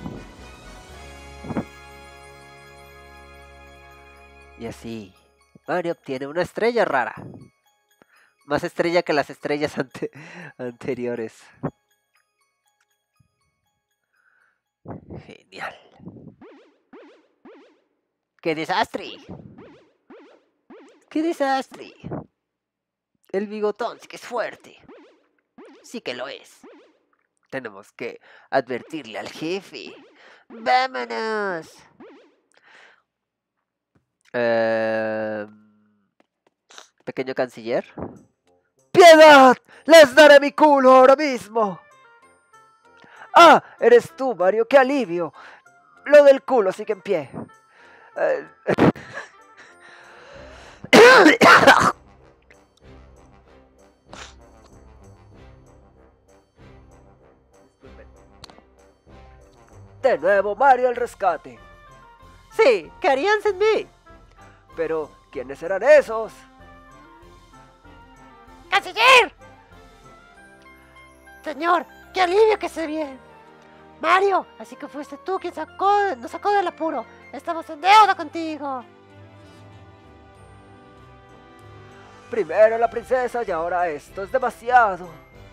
Y así, Mario obtiene una estrella rara. Más estrella que las estrellas anteriores. Genial. ¡Qué desastre! ¡Qué desastre! El bigotón sí que es fuerte. Sí que lo es. Tenemos que advertirle al jefe. ¡Vámonos! Pequeño canciller. ¡Piedad! ¡Les daré mi culo ahora mismo! ¡Ah! Eres tú, Mario, qué alivio. Lo del culo sigue en pie. Disculpen. De nuevo, Mario al rescate. Sí, ¿qué harían sin mí? Pero, ¿quiénes serán esos? ¡Canciller! Señor, qué alivio que se viene. Mario, así que fuiste tú quien nos sacó del apuro. Estamos en deuda contigo. Primero la princesa y ahora esto es demasiado.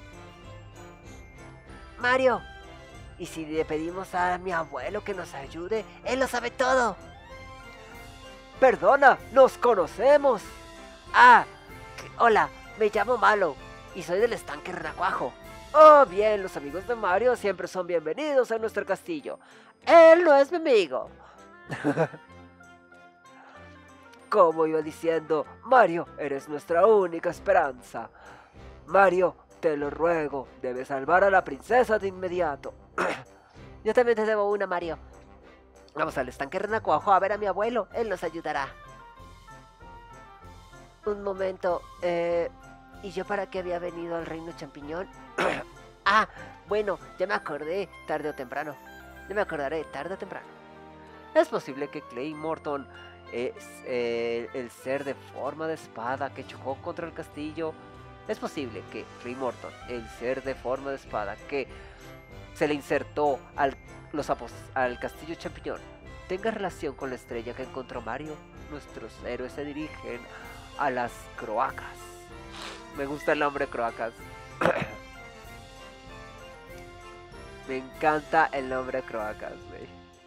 Mario, ¿y si le pedimos a mi abuelo que nos ayude? Él lo sabe todo. Perdona, nos conocemos. Ah, hola, me llamo Malo y soy del estanque Renacuajo. Oh, bien, los amigos de Mario siempre son bienvenidos a nuestro castillo. Él no es mi amigo. Como iba diciendo, Mario, eres nuestra única esperanza. Mario, te lo ruego, debes salvar a la princesa de inmediato. Yo también te debo una, Mario. Vamos al estanque Renacuajo a ver a mi abuelo. Él nos ayudará. Un momento. ¿Y yo para qué había venido al reino champiñón? Ah, bueno, ya me acordé. Tarde o temprano. Ya me acordaré, tarde o temprano. Es posible que Clay Morton es el ser de forma de espada que chocó contra el castillo. Es posible que Clay Morton, el ser de forma de espada que se le insertó al castillo champiñón, tenga relación con la estrella que encontró Mario. Nuestros héroes se dirigen a las croacas. Me gusta el nombre croacas. Me encanta el nombre croacas, güey.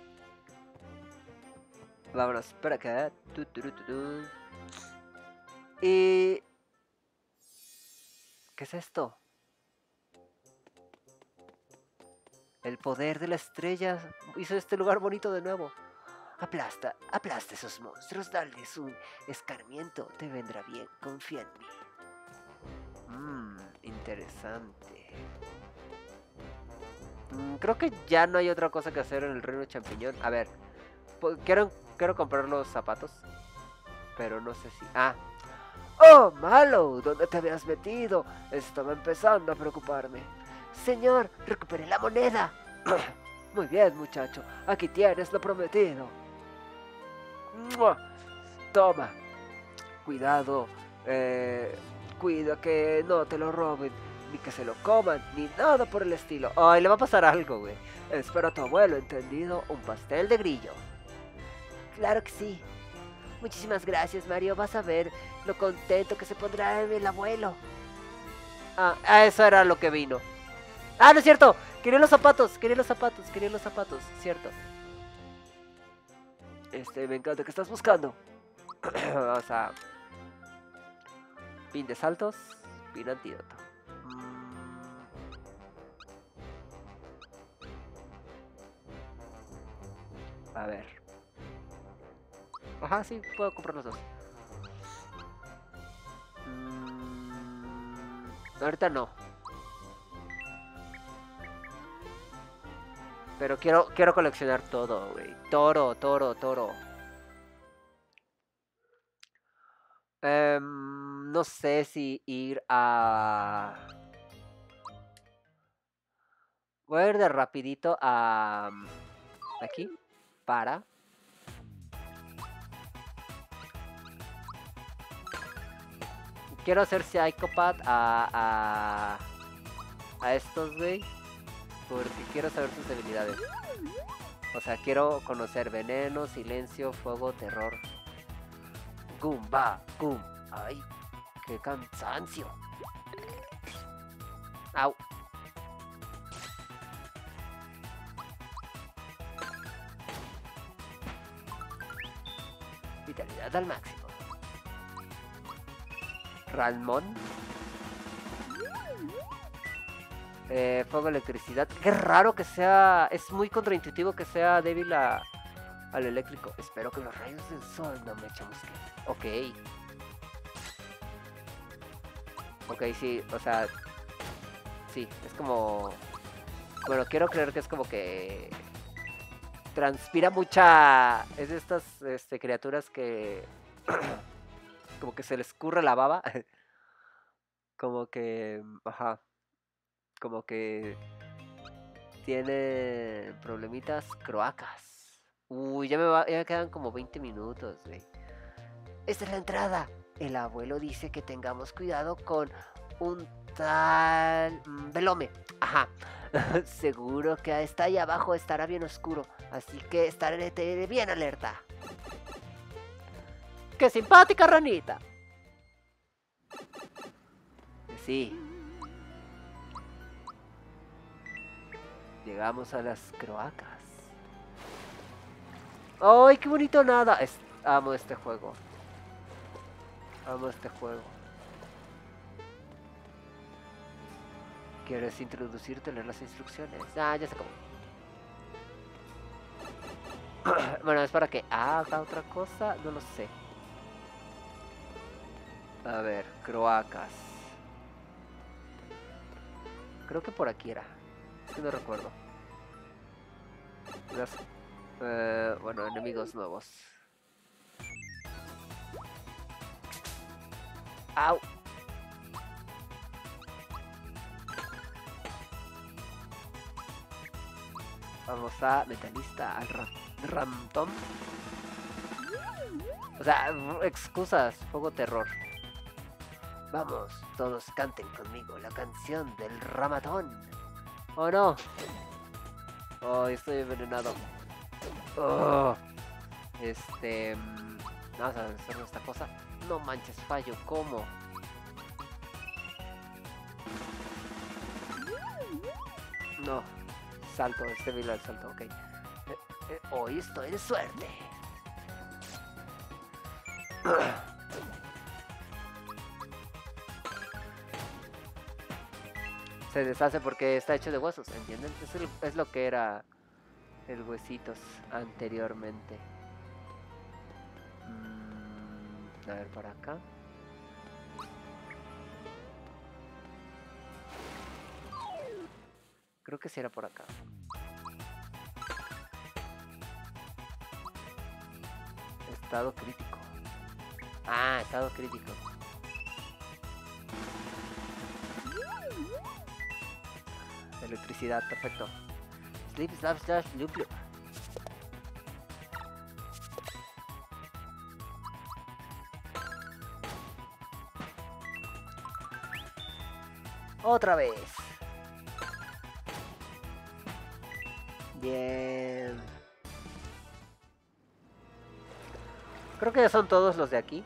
Vámonos para acá. Y... ¿qué es esto? El poder de la estrella hizo este lugar bonito de nuevo. Aplasta esos monstruos, dales un escarmiento, te vendrá bien, confía en mí. Interesante. Creo que ya no hay otra cosa que hacer en el reino champiñón. A ver, quiero comprar los zapatos, pero no sé si... Ah. ¡Oh, Malo! ¿Dónde te habías metido? Estaba empezando a preocuparme. Señor, recuperé la moneda. Muy bien, muchacho. Aquí tienes lo prometido. ¡Mua! Toma. Cuidado. Cuida que no te lo roben, ni que se lo coman, ni nada por el estilo. Ay, le va a pasar algo, güey. Espero a tu abuelo, ¿entendido? Un pastel de grillo. Claro que sí. Muchísimas gracias, Mario. Vas a ver lo contento que se pondrá el abuelo. Ah, eso era lo que vino. Ah, no es cierto. Quería los zapatos, cierto. Me encanta. ¿Qué estás buscando? Vamos a... pin de saltos, pin antídoto. A ver. Ajá, sí, puedo comprar los dos. Ahorita no. Pero quiero coleccionar todo, güey. Toro. no sé si ir a... Voy a ir de rapidito a... aquí. Para... Quiero hacer Psychopath a estos, güey. Porque quiero saber sus debilidades. O sea, quiero conocer veneno, silencio, fuego, terror. Goomba, Goom. Ay, qué cansancio. Au. Vitalidad al máximo. Ralmon. Fuego, electricidad. Qué raro que sea... Es muy contraintuitivo que sea débil al eléctrico. Espero que los rayos del sol no me chamusquen. Ok. Ok, sí, o sea... Sí, es como... Bueno, quiero creer que es como que... Transpira mucha... Es de estas criaturas que... como que se les escurre la baba. Como que... Ajá. Como que... Tiene problemitas croacas. Uy, ya me quedan como 20 minutos, güey. Esta es la entrada. El abuelo dice que tengamos cuidado con un tal... Velome. Ajá. Seguro que está ahí abajo estará bien oscuro. Así que estaré bien alerta. ¡Qué simpática ranita! Sí. Llegamos a las croacas. ¡Ay, qué bonito nada! Amo este juego. Amo este juego. ¿Quieres introducirte, leer las instrucciones? Ah, ya sé cómo. Bueno, es para que haga otra cosa. No lo sé. A ver, croacas. Creo que por aquí era. Es que no recuerdo. Bueno, enemigos nuevos. ¡Au! Vamos a metalista, al Ramtom. O sea, excusas, fuego terror. Vamos, todos canten conmigo la canción del Ramatón. ¡Oh no! ¡Oh, estoy envenenado! ¡Oh! Vamos a hacer esta cosa. No manches, fallo, ¿cómo? No, salto, débil al salto, ok. Hoy estoy de suerte. Se deshace porque está hecho de huesos, ¿entienden? Es lo que era el huesitos anteriormente. A ver, por acá. Creo que sí era por acá. Estado crítico. Ah, estado crítico. Electricidad, perfecto. Sleep, slap, slash, loop, loop. Otra vez. Bien. Creo que ya son todos los de aquí.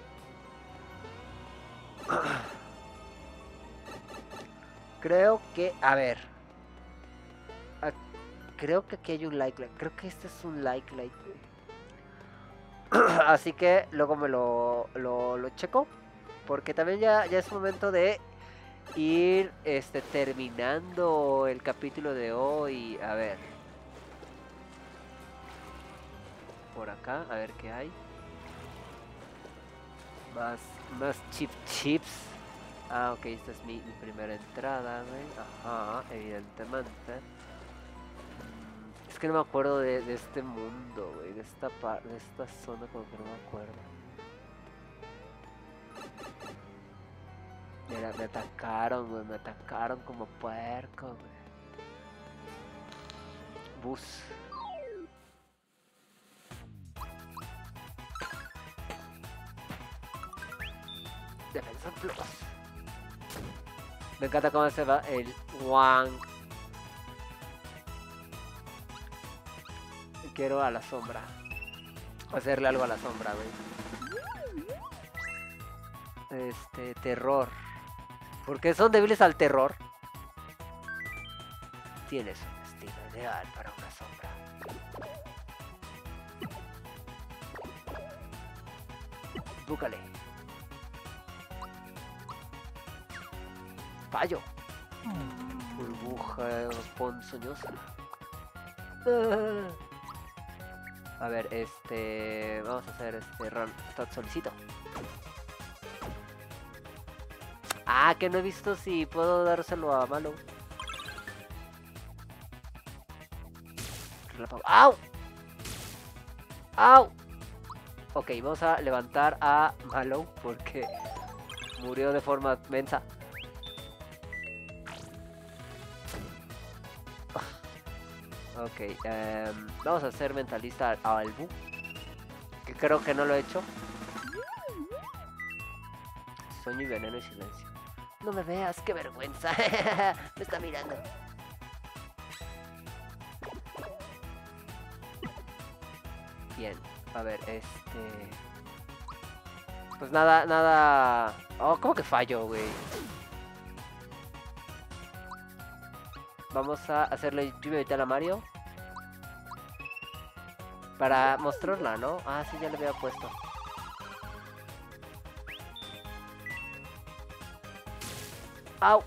Creo que... A ver. Creo que aquí hay un like. Creo que este es un like. Así que luego me lo checo. Porque también ya es momento de ir terminando el capítulo de hoy. A ver. Por acá, a ver qué hay. Más chips. Ah, ok, esta es mi primera entrada, güey. Ajá, evidentemente. Es que no me acuerdo de este mundo, güey. De esta zona como que no me acuerdo. Mira, me atacaron, güey. Me atacaron como puerco, güey. Bus. Defensa plus. Me encanta cómo se va el Wang. Quiero a la sombra. Hacerle algo a la sombra, güey. Terror. ¿Por qué son débiles al terror? Tienes un estilo ideal para una sombra. Búscale. Fallo. Burbuja ponzoñosa. A ver, vamos a hacer run. Solicito. Ah, que no he visto si puedo dárselo a Malo. Relámpago. ¡Au! ¡Au! Ok, vamos a levantar a Malo porque murió de forma mensa. Ok, vamos a hacer mentalista a Albu, que creo que no lo he hecho. Sueño y veneno y silencio. No me veas, qué vergüenza. Me está mirando. Bien, a ver, pues nada. Oh, ¿cómo que fallo, güey? Vamos a hacerle lluvia vital a Mario. Para mostrarla, ¿no? Ah, sí, ya le había puesto. ¡Au!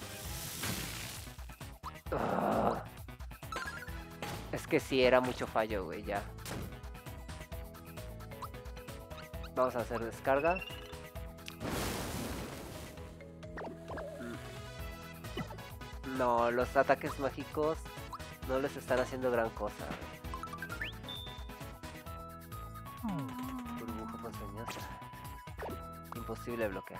Es que sí, era mucho fallo, güey, ya. Vamos a hacer descarga. No, los ataques mágicos no les están haciendo gran cosa. Burbuja ponzoñosa. Imposible bloquear.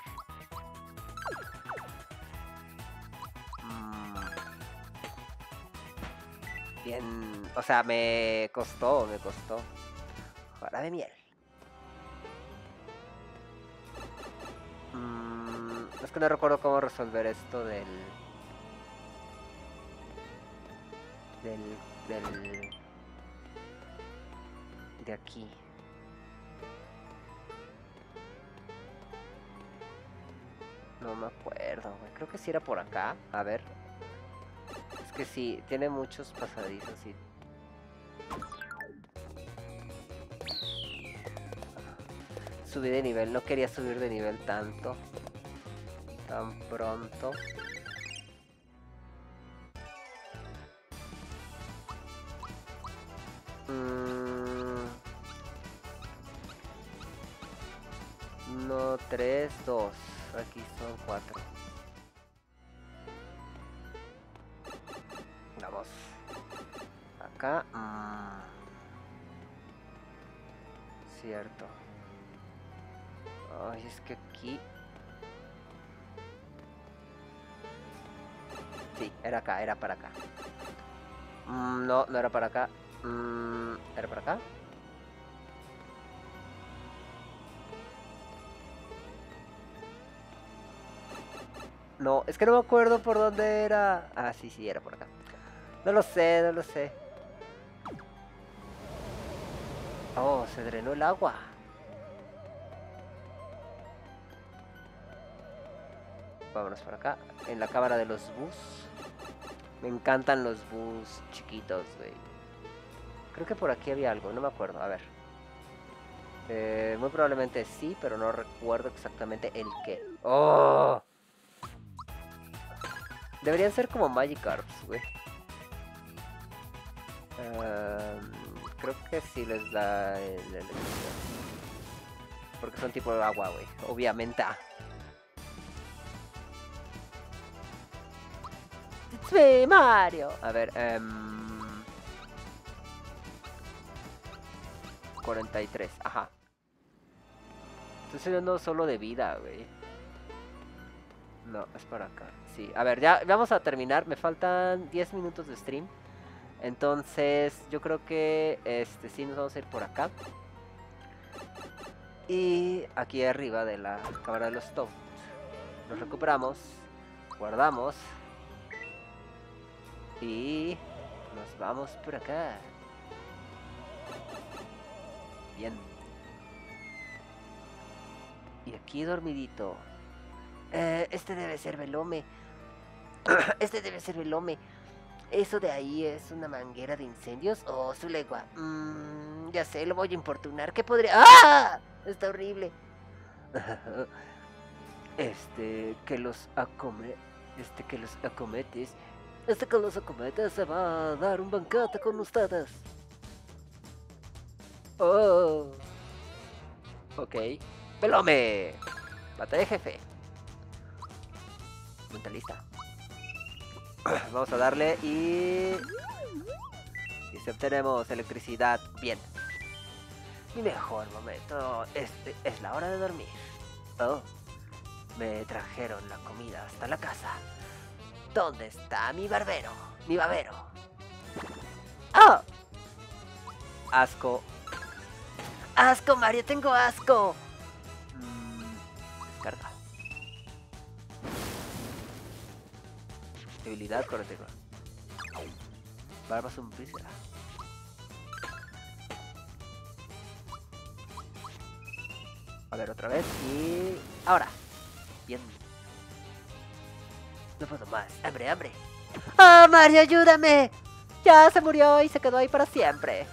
Bien, o sea, me costó. Jarabe de miel. Es que no recuerdo cómo resolver esto del de aquí. No me acuerdo, güey. Creo que sí era por acá. A ver. Es que sí, tiene muchos pasadizos y... Subí de nivel, no quería subir de nivel tanto. Tan pronto. No, 3, 2. Aquí son 4. Vamos. Acá. Cierto. Ay, es que aquí... Sí, era acá, era para acá. No, no era para acá. ¿Era para acá? No, es que no me acuerdo por dónde era. Ah, sí, era por acá. No lo sé. Oh, se drenó el agua. Vámonos por acá. En la cámara de los bus. Me encantan los bus chiquitos, güey. Creo que por aquí había algo, no me acuerdo. A ver. Muy probablemente sí, pero no recuerdo exactamente el qué. ¡Oh! Deberían ser como Magikarps, güey. Creo que sí les da el electricidad. Porque son tipo de agua, güey. Obviamente. ¡Sí, Mario! A ver, 43, ajá. Estoy subiendo solo de vida, güey. No, es por acá. Sí, a ver, ya vamos a terminar. Me faltan 10 minutos de stream. Entonces, yo creo que sí nos vamos a ir por acá. Y aquí arriba de la cámara de los Toads. Nos recuperamos. Guardamos. Y nos vamos por acá. Bien. Y aquí dormidito. Este debe ser Velome. Este debe ser Velome. ¿Eso de ahí es una manguera de incendios o su lengua? Ya sé, lo voy a importunar. ¿Qué podría...? ¡Ah! Está horrible. Que los acometes. Con los acometes se va a dar un banquete con ustedes. Oh. Ok. Velome. Batalla jefe. Mentalista. Vamos a darle y si obtenemos electricidad, bien. Mi mejor momento es la hora de dormir. Oh, me trajeron la comida hasta la casa. ¿Dónde está mi barbero? Mi babero. ¡Oh! Asco. ¡Asco, Mario! ¡Tengo asco! Descarga. Debilidad correctiva. Barba sombrísera. A ver, otra vez. Y ahora. Bien. No puedo más. Hambre, hambre. ¡Oh, Mario, ayúdame! Ya se murió y se quedó ahí para siempre.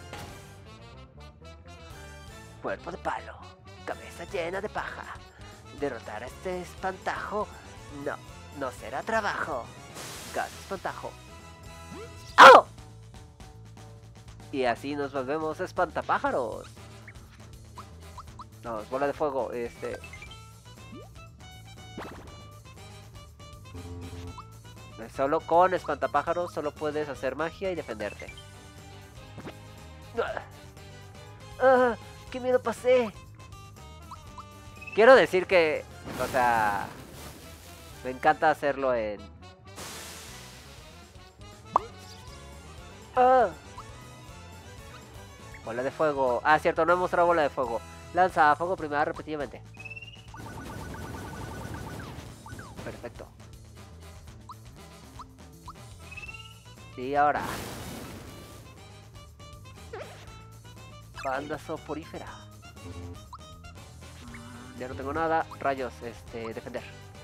Cuerpo de palo. Cabeza llena de paja. Derrotar a este espantajo no será trabajo. Gas espantajo. ¡Oh! Y así nos volvemos espantapájaros. No, es bola de fuego. Solo con espantapájaros solo puedes hacer magia y defenderte. ¡Ah! ¡Qué miedo pasé! Quiero decir que, o sea, me encanta hacerlo en... ¡Ah! Bola de fuego. Ah, cierto, no he mostrado bola de fuego. Lanza fuego primero repetidamente. Perfecto. Y ahora. Banda soporífera. Ya no tengo nada. Rayos, defender.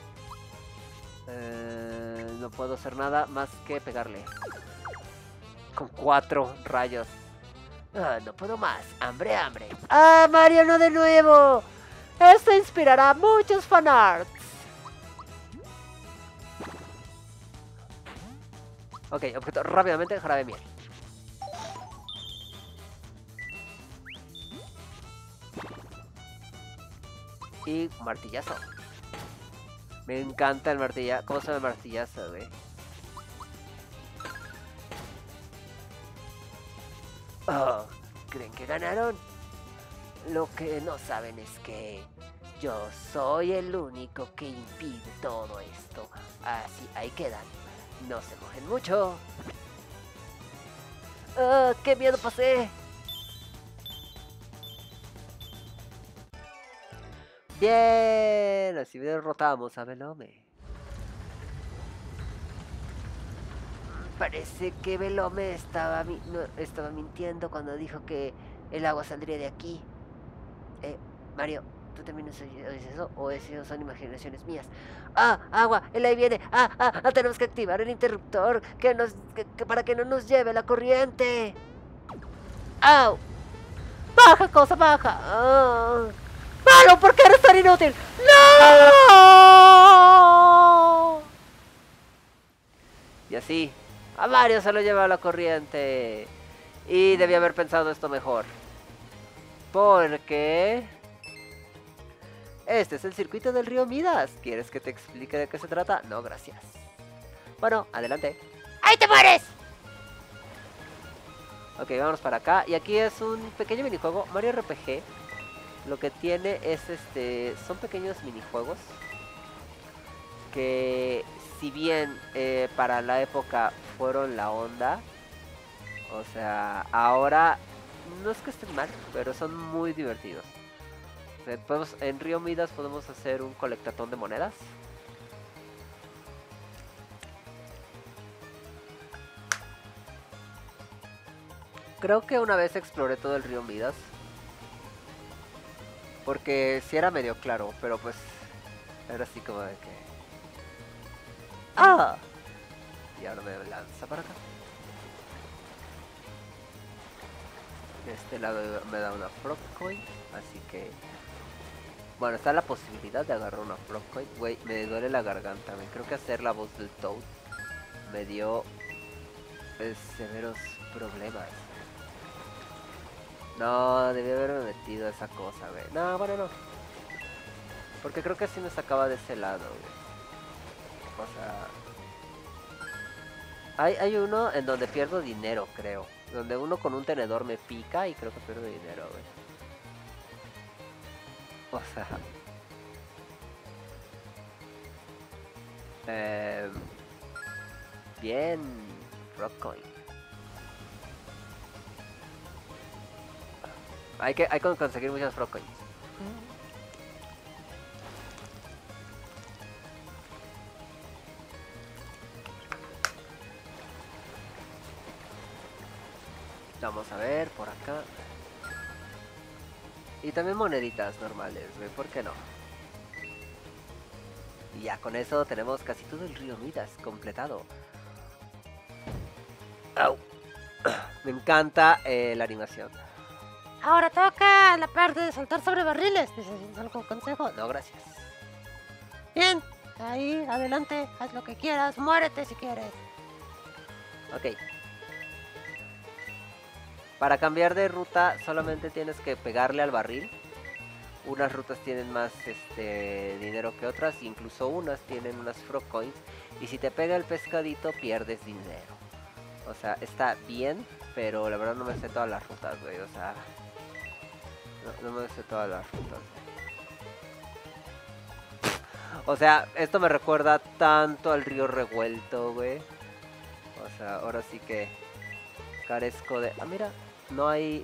No puedo hacer nada más que pegarle. Con 4 rayos. Ah, no puedo más. Hambre, hambre. ¡Ah, Mario, no de nuevo! Esto inspirará muchos fanarts. Ok, objeto rápidamente, jarabe de miel. Y martillazo. Me encanta el martillazo. ¿Cómo se llama el martillazo, güey? Oh, ¿creen que ganaron? Lo que no saben es que yo soy el único que impide todo esto. Así, ahí quedan. No se mojen mucho. ¡Ah, qué miedo pasé! Bien, así derrotamos a Velome. Parece que Velome estaba mintiendo cuando dijo que el agua saldría de aquí. Mario, ¿tú también oyes eso? ¿O eso son imaginaciones mías? ¡Ah, agua! ¡El ahí viene! Tenemos que activar el interruptor para que no nos lleve la corriente. ¡Au! ¡Baja, cosa, baja! ¡Ah! ¡Malo! ¿Por qué eres tan inútil? ¡No! Y así, a Mario se lo lleva la corriente. Y debí haber pensado esto mejor. Porque... este es el circuito del río Midas. ¿Quieres que te explique de qué se trata? No, gracias. Bueno, adelante. ¡Ahí te mueres! Ok, vámonos para acá. Y aquí es un pequeño minijuego. Mario RPG. Lo que tiene es son pequeños minijuegos que si bien para la época fueron la onda, o sea, ahora no es que estén mal, pero son muy divertidos. O sea, en Río Midas podemos hacer un colectatón de monedas. Creo que una vez exploré todo el río Midas. Porque sí era medio claro, pero pues era así como de que... ¡Ah! Y ahora me lanza para acá. De este lado me da una Frog Coin, así que... Bueno, está la posibilidad de agarrar una Frog Coin. Güey, me duele la garganta. Me creo que hacer la voz del Toad me dio severos problemas. No, debí haberme metido esa cosa, güey. No, bueno, no. Porque creo que así me sacaba de ese lado, güey. O sea... Hay uno en donde pierdo dinero, creo. Donde uno con un tenedor me pica y creo que pierdo dinero, güey. O sea... bien, Rockcoin. Hay que conseguir muchas Rockcoins. Vamos a ver por acá. Y también moneditas normales, güey, ¿por qué no? Y ya con eso tenemos casi todo el río Midas completado. ¡Au! Me encanta la animación. Ahora toca la parte de saltar sobre barriles. ¿Necesitas algún consejo? No, gracias. Bien, ahí, adelante, haz lo que quieras, muérete si quieres. Ok. Para cambiar de ruta solamente tienes que pegarle al barril. Unas rutas tienen más dinero que otras, incluso unas tienen unas Frog Coins. Y si te pega el pescadito pierdes dinero. O sea, está bien, pero la verdad no me sé todas las rutas, güey. O sea, no me sé todas las rutas. O sea, esto me recuerda tanto al río revuelto, güey. O sea, ahora sí que carezco de... Ah, mira, no hay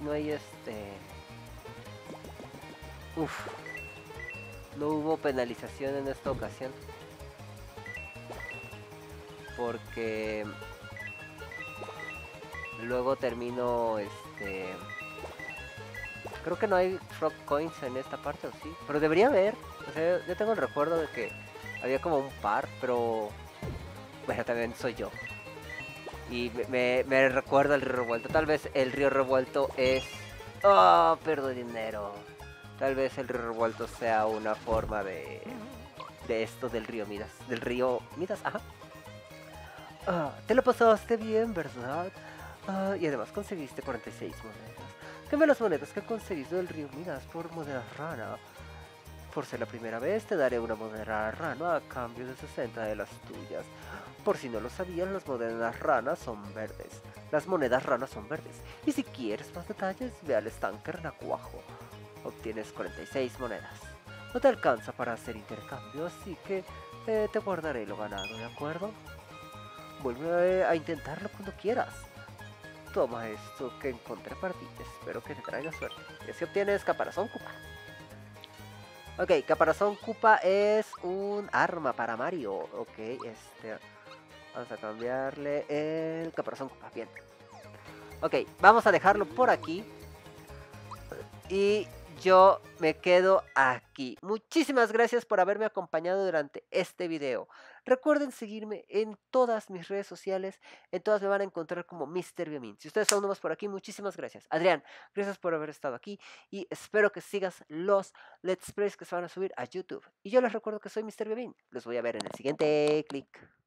Uf, no hubo penalización en esta ocasión. Porque luego termino creo que no hay Frog Coins en esta parte, ¿o sí? Pero debería haber. O sea, yo tengo el recuerdo de que había como un par, pero... Bueno, también soy yo. Y me recuerda el río revuelto. Tal vez el río revuelto es... Oh, pierdo dinero. Tal vez el río revuelto sea una forma de esto del río Midas. Del río Midas, ajá. Ah, te lo pasaste bien, ¿verdad? Ah, y además conseguiste 46 monedas. Cambia las monedas que conseguiste del río Midas por moneda rana. Por ser la primera vez te daré una moneda rana a cambio de 60 de las tuyas. Por si no lo sabían, las monedas ranas son verdes. Las monedas ranas son verdes. Y si quieres más detalles, ve al estanque renacuajo. Obtienes 46 monedas. No te alcanza para hacer intercambio, así que te guardaré lo ganado, ¿de acuerdo? Vuelve a intentarlo cuando quieras. Toma esto que encontré para ti. Espero que te traiga suerte. Y así obtienes Caparazón Koopa. Ok, Caparazón Koopa es un arma para Mario. Ok, vamos a cambiarle el Caparazón Koopa. Bien. Ok, vamos a dejarlo por aquí. Y yo me quedo aquí. Muchísimas gracias por haberme acompañado durante este video. Recuerden seguirme en todas mis redes sociales. En todas me van a encontrar como Mr. Biomin. Si ustedes son nuevos por aquí, muchísimas gracias. Adrián, gracias por haber estado aquí. Y espero que sigas los Let's Plays que se van a subir a YouTube. Y yo les recuerdo que soy Mr. Biomin. Los voy a ver en el siguiente clic.